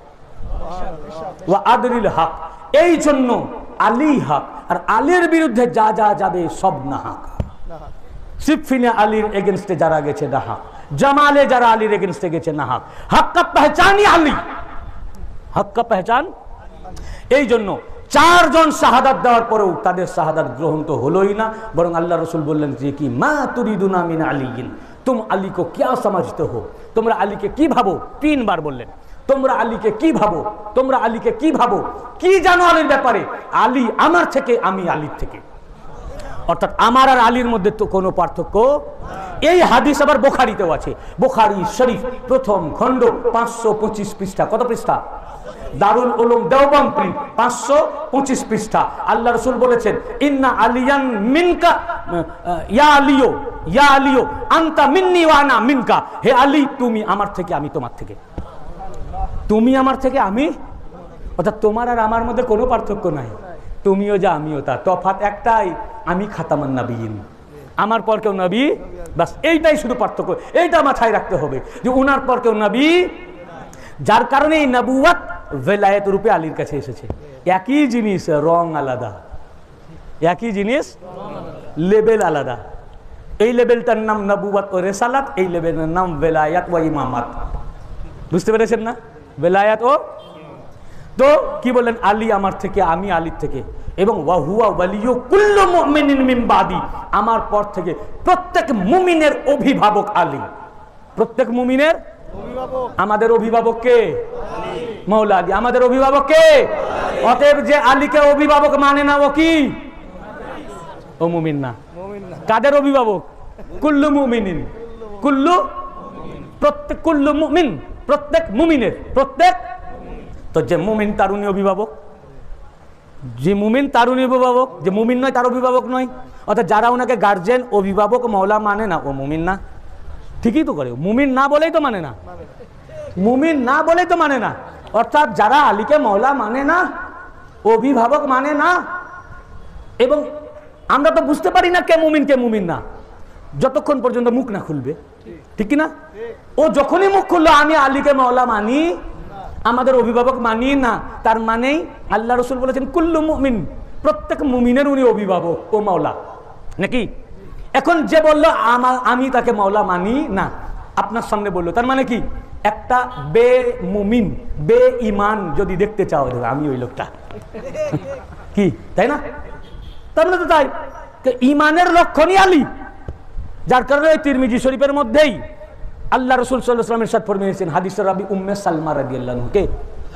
ওয়া আদরিল হক, এই জন্য আলী হক, আর আলীর বিরুদ্ধে যা যা যাবে সব না হক। সিফিনে আলীর এগেনস্টে যারা গেছে না হক, জামালে যারা আলীর এগেনস্টে গেছে না হক। হক কা পেহচানই আলী, হক কা পেহচান। এই জন্য চারজন শাহাদাত দেওয়ার পরেও তাদের শাহাদাত গ্রহণ তো হলোই না, বরং আল্লাহ রসুল বললেন যে কি মা তুরিদুনা মিন আলীন, তুম আলী কো ক্যা সমঝতে হো, তোমরা আলীকে কি ভাবো? তিনবার বললেন, তোমরা আলীকে কি ভাবো, তোমরা আলীকে কি ভাবো, কি জানো আলীর ব্যাপারে? আলী আমার থেকে, আমি আলীর থেকে। অর্থাৎ আমার আর আলীর মধ্যে তো কোনো পার্থক্য। এই হাদিস আবার বুখারীতেও আছে, বুখারী শরীফ প্রথম খণ্ড 525 পৃষ্ঠা। কত পৃষ্ঠা? দারুল উলুম দেওবন্দ প্রিন্ট 525 পৃষ্ঠা। আল্লাহ রাসূল বলেছেন ইন্না আলিয়ান মিনকা ইয়া আলিয়ো, ইয়া আলিয়ো আনতা মিন্নি ওয়া আনা মিনকা, হে আলী তুমি আমার থেকে, আমি তোমার থেকে। তুমি আমার থেকে, আমি, অর্থাৎ তোমার আর আমার মধ্যে কোনো পার্থক্য নাই। তুমিও যা আমিও তা, তফাৎ একটাই, আমি খাতামান নবীন, আমার পর কেউ নবী, বাস এইটাই শুধু পার্থক্য। এইটা মাথায় রাখতে হবে যে উনার পর কেউ নবী, যার কারণে এই নবুয়ত ভেলায়েত রূপে আলীর কাছে এসেছে। একই জিনিস, রং আলাদা, একই জিনিস লেভেল আলাদা। এই লেভেলটার নাম নবুয়ত ও রিসালাত, এই লেভেলের নাম ভেলায়েত ও ইমামাত। বুঝতে পেরেছেন না? ভেলায়েত ও, তো কি বললেন? আলী আমার থেকে, আমি আলীর থেকে। এবং ওয়া হুয়া ওয়ালিয়ু কুল্লু মুমিনিন মিন বাদি, আমার পর থেকে প্রত্যেক মুমিনের অভিভাবক আলী। প্রত্যেক মুমিনের অভিভাবক। আমাদের অভিভাবক কে? মাওলা আলী। আমাদের অভিভাবক কে? অতএব যে আলীকে অভিভাবক মানে না, ও কি? ও মুমিন না। কাদের অভিভাবক? কুল্লু মুমিনিন, কুল্লু, প্রত্যেক, কুল্লু মুমিন, প্রত্যেক মুমিনের, প্রত্যেক। তো যে মুমিন তার উনি অভিভাবক, যে মুমিন তার উনি অভিভাবক, যে মুমিন নয় তার অভিভাবক নয়। অর্থাৎ যারা ওনাকে গার্জেন, অভিভাবক, মওলা মানে না, ও মুমিন না। ঠিকই তো করে, মুমিন না বলেই তো মানে না, মুমিন না বলেই তো মানে না। অর্থাৎ যারা আলীকে মওলা মানে না, অভিভাবক মানে না, এবং আমরা তো বুঝতে পারি না কে মুমিন কে মুমিন না যতক্ষণ পর্যন্ত মুখ না খুলবে, ঠিক না? ও যখনই মুখ খুললো আমি আলীকে মওলা মানি, আমাদের অভিভাবক মানি না, তার মানেই আল্লাহ রসুল বলেছেন কুল্লু মুমিন, প্রত্যেক মুমিনের উনি অভিভাবক ও মাওলা, নাকি? এখন যে বললো আমি তাকে মাওলা মানি না, আপনার সামনে বললো, তার মানে কি? একটা বে মুমিন, বে ইমান যদি দেখতে চাও, আমি ওই লোকটা, কি তাই না? তার মানে তো তাই, ইমানের লক্ষণই আলী। যার কারণে তিরমিজি শরীফের মধ্যেই আল্লাহ রাসূল সাল্লাল্লাহু আলাইহি ওয়াসাল্লাম ইরশাদ ফরমিয়েছেন, হাদিসের রাবি উম্মে সালমা রাদিয়াল্লাহু আনহা কে,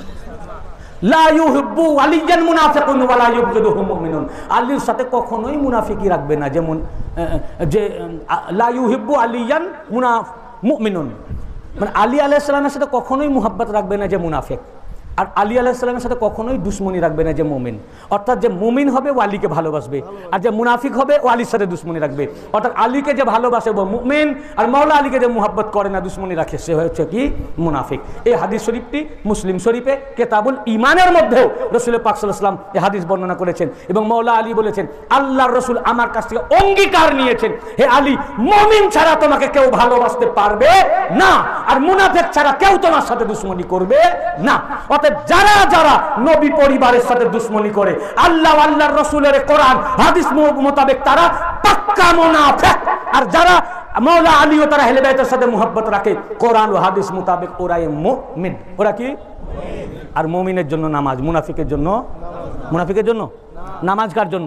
লা ইউহিব্বু আলিয়ান মুনাফিকুন ওয়া লা ইউবগিদুহু মুমিনুন, আলীর সাথে কখনোই মুনাফিকি রাখবে না, যেমন যে লা ইউহিব্বু আলিয়ান মুমিনুন, মানে আলী আলাইহিস সালামের সাথে কখনোই মুহাব্বত রাখবে না যে মুনাফিক, আর আলী আলাইহিস সালামের সাথে কখনোই দুশমনি রাখবে না যে মুমিন। অর্থাৎ যে মুমিন হবে ও আলীকে ভালোবাসবে, আর যে মুনাফিক হবে ও আলীর সাথে দুশমনি রাখবে। অর্থাৎ আলীকে যে ভালোবাসে ও মুমিন, আর মাওলা আলীকে যে মুহাব্বত করে না, দুশমনি রাখে, সে হচ্ছে কি? মুনাফিক। এই হাদিস শরীফটি মুসলিম শরীফে কেতাবুল ইমানের মধ্যেও রাসূল পাক সাল্লাল্লাহু আলাইহি ওয়াসাল্লাম এই হাদিস বর্ণনা করেছেন, এবং মাওলা আলী বলেছেন আল্লাহর রাসূল আমার কাছ থেকে অঙ্গীকার নিয়েছেন, হে আলী, মুমিন ছাড়া তোমাকে কেউ ভালোবাসতে পারবে না, আর মুনাফিক ছাড়া কেউ তোমার সাথে দুশমনি করবে না। যারা যারা নবী পরিবারের সাথে দুশমনি করে, আল্লাহ আল্লাহর রাসূলের কোরআন হাদিস মোতাবেক তারা পাক্কা মুনাফিক, আর যারা মাওলা আলী ও তারা আহলে বাইতের সাথে মুহাব্বত রাখে কোরআন ও হাদিস মোতাবেক, ওরাই মুমিন। ওরা কি? আর মুমিনের জন্য নামাজ, মুনাফিকের জন্য, মুনাফিকের জন্য নামাজ কার জন্য?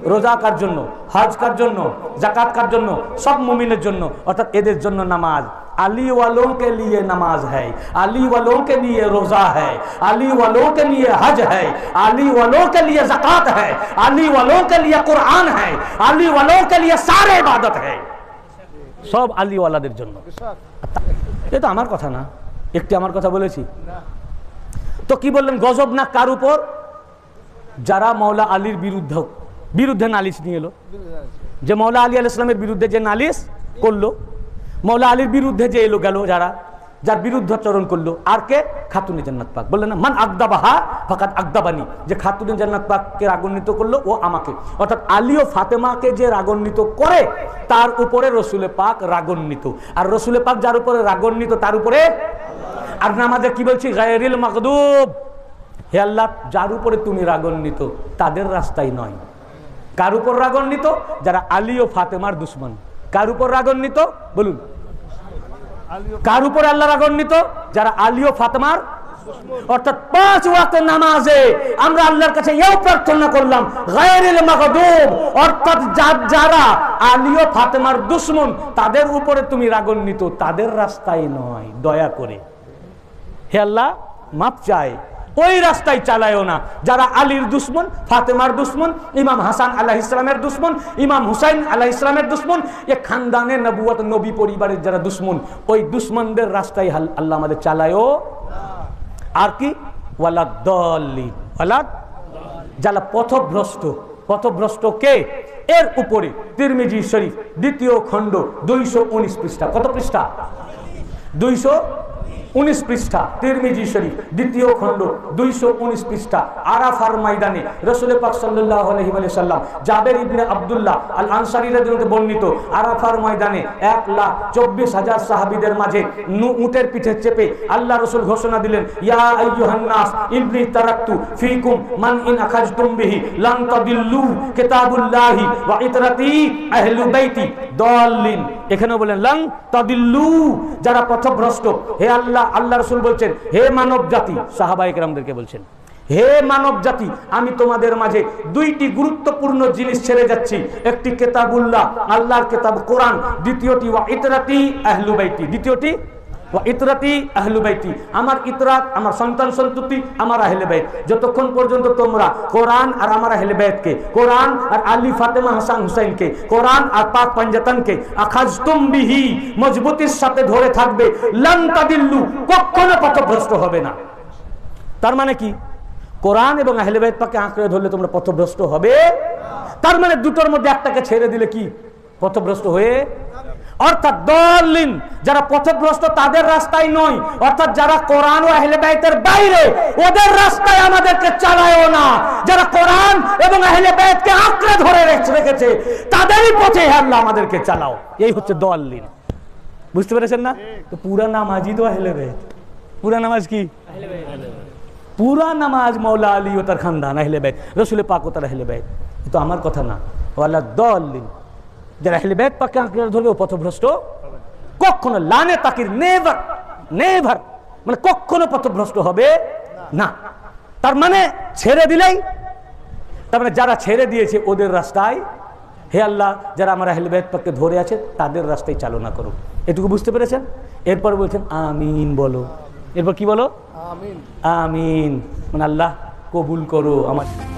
রোজা কার জন্য, হজ কার জন্য, যাকাত কার জন্য, সব মুমিনের জন্য, অর্থাৎ এদের জন্য নামাজ। अली वालों के लिए नमाज है, अली वालों के लिए रोजा है, अली वालों के लिए हज है, अली वालों के लिए ज़कात है, अली वालों के लिए कुरान है, अली वालों के लिए सारे इबादत है। सब अली वालाদের জন্য। এটা আমার কথা না, একটি আমার কথা বলেছি তো। কি বললেন? গজব না কার উপর? যারা মৌলা আলীর বিরুদ্ধে নালিশ নিয়ে এলো, যে মৌলা আলী আলাইহিস সালামের বিরুদ্ধে যে নালিশ করলো, মৌলা আলীর বিরুদ্ধে যে এলো গেল, যার বিরুদ্ধাচরণ করলো, আর কে? খাতুনে জান্নাত পাক। বললেন না মান আকদাবাহা ফাকাদ আকদাবানি, যে খাতুনে জান্নাত পাককে রাগান্বিত করলো ও আমাকে। অর্থাৎ আলী ও ফাতেমাকে যে রাগান্বিত করে তার উপরে রসুলে পাক রাগান্বিত, আর রসুলে পাক যার উপরে রাগান্বিত তার উপরে। আর নামাজে কি বলছি? গায়রিল মাগদুব, হে আল্লাহ যার উপরে তুমি রাগান্বিত তাদের রাস্তায় নয়। কার উপর রাগান্বিত? যারা আলী ও ফাতেমার দুশমন। কার উপর রাগান্বিত? বলুন, কার উপর আল্লাহ রাগান্বিত? যারা আলী ও ফাতেমার। অর্থাৎ 5 ওয়াক্ত নামাজে আমরা আল্লাহর কাছে এও প্রার্থনা করলাম গায়রিল মাগদুব, অর্থাৎ যারা আলী ও ফাতেমার দুশমন তাদের উপরে তুমি রাগান্বিত, তাদের রাস্তায় নয়। দয়া করে হে আল্লাহ মাপ চাই, ওই রাস্তায় চালায়ও না যারা আলীর দুশমন, ফাতেমার দুশমন, ইমাম হাসান আলাইহিস সালামের দুশমন, ইমাম হুসাইন আলাইহিস সালামের দুশমন, এ খানদানে নবুয়ত নবী পরিবারের যারা দুশমন, ওই দুশমনদের রাস্তায় আল্লাহ আমাদের চালায়ও। আর কি? ওয়ালাদ-দাল্লিন, ওয়ালাদ যারা পথভ্রষ্ট। পথভ্রষ্ট কে? এর উপরে তিরমিজি শরীফ 2য় খণ্ড 219 পৃষ্ঠা। কত পৃষ্ঠা? 219 পৃষ্ঠা। তিরমিজি শরীফ 2য় খণ্ড 219 পৃষ্ঠা। আরাফার ময়দানে রাসূল পাক সাল্লাল্লাহু আলাইহি ওয়াসাল্লাম জাবের ইবনে আব্দুল্লাহ আল আনসারী রাদিয়াল্লাহু বর্ণিত, আরাফার ময়দানে 1,24,000 সাহাবীদের মাঝে উটের পিঠে চেপে আল্লাহ রাসূল ঘোষণা দিলেন, ইয়া আইয়ুহান নাস ইন্নী তারাকতু ফীকুম মান ইন আখাযতুম বিহি লান তাদিল্লু কিতাবুল্লাহি ওয়া ইতরাতি আহলু বাইতি দাল্লিন। এখানেও বলেন লান তাদিল্লু, যারা পথভ্রষ্ট। হে আল্লাহ রাসূল বলছেন, হে মানব জাতি, সাহাবায়ে কেরামদেরকে বলছেন, হে মানব জাতি, আমি তোমাদের মাঝে 2টি গুরুত্বপূর্ণ জিনিস ছেড়ে যাচ্ছি। একটি কিতাবুল্লাহ, আল্লাহর কিতাব কোরআন, দ্বিতীয়টি ওয়া ইতরাতি আহলু বাইতি, দ্বিতীয়টি ওয়া ইতরাতি আহলু বাইতি, আমার ইতরাত, আমার সন্তান সন্ততি, আমার আহলে বাইত। যতক্ষণ পর্যন্ত তোমরা কোরআন আর আমার আহলে বাইতকে, কোরআন আর আলী ফাতেমা হাসান হুসাইনকে, কোরআন আর পাক পাঞ্জাতানকে আখাযতুম বিহি মজবুতির সাথে ধরে থাকবে, লান তাদিল্লু, কখনো পথভ্রষ্ট হবে না। তার মানে কি? কোরআন এবং আহলে বাইত পাককে আঁকড়ে ধরলে তোমরা পথভ্রষ্ট হবে। তার মানে দুটোর মধ্যে একটাকে ছেড়ে দিলে কি পথভ্রষ্ট হয়ে? অর্থাৎ দাল্লিন, যারা পথভ্রষ্ট তাদের রাস্তায় নয়, অর্থাৎ যারা কোরআন ও আহলে বাইতের বাইরে, ওদের রাস্তায় আমাদেরকে চালায়ও না। যারা কোরআন এবং আহলে বাইতকে আঁকড়ে ধরে রেখেছে তাদেরই পথে আল্লাহ আমাদেরকে চালাও। এই হচ্ছে দাল্লিন। বুঝতে পেরেছেন না? তো পুরা নামাজই তো আহলে বাইত। পুরা নামাজ কি? পুরা নামাজ মৌলা আলী ও তার খানদান, আহলে বাইত, রাসূল পাক ও তার আহলে বাইত। তো আমার কথা না, ওয়ালাদ-দাল্লিন, যারা আহলে বাইত পাককে আঁকড়ে ধরবে ও পথভ্রষ্ট কখনো, লানে তাকির, নেভার নেভার, মানে কখনো পথভ্রষ্ট হবে না। তার মানে ছেড়ে দিলেই, তার মানে যারা ছেড়ে দিয়েছে ওদের রাস্তায়, হে আল্লাহ যারা আমার আহলে বাইত পাককে ধরে আছে তাদের রাস্তায় চালনা করো। এটুকু বুঝতে পেরেছেন? এরপর বলছেন আমিন বলো। এরপর কি বলো? আমিন। আমিন মানে আল্লাহ কবুল করো আমার।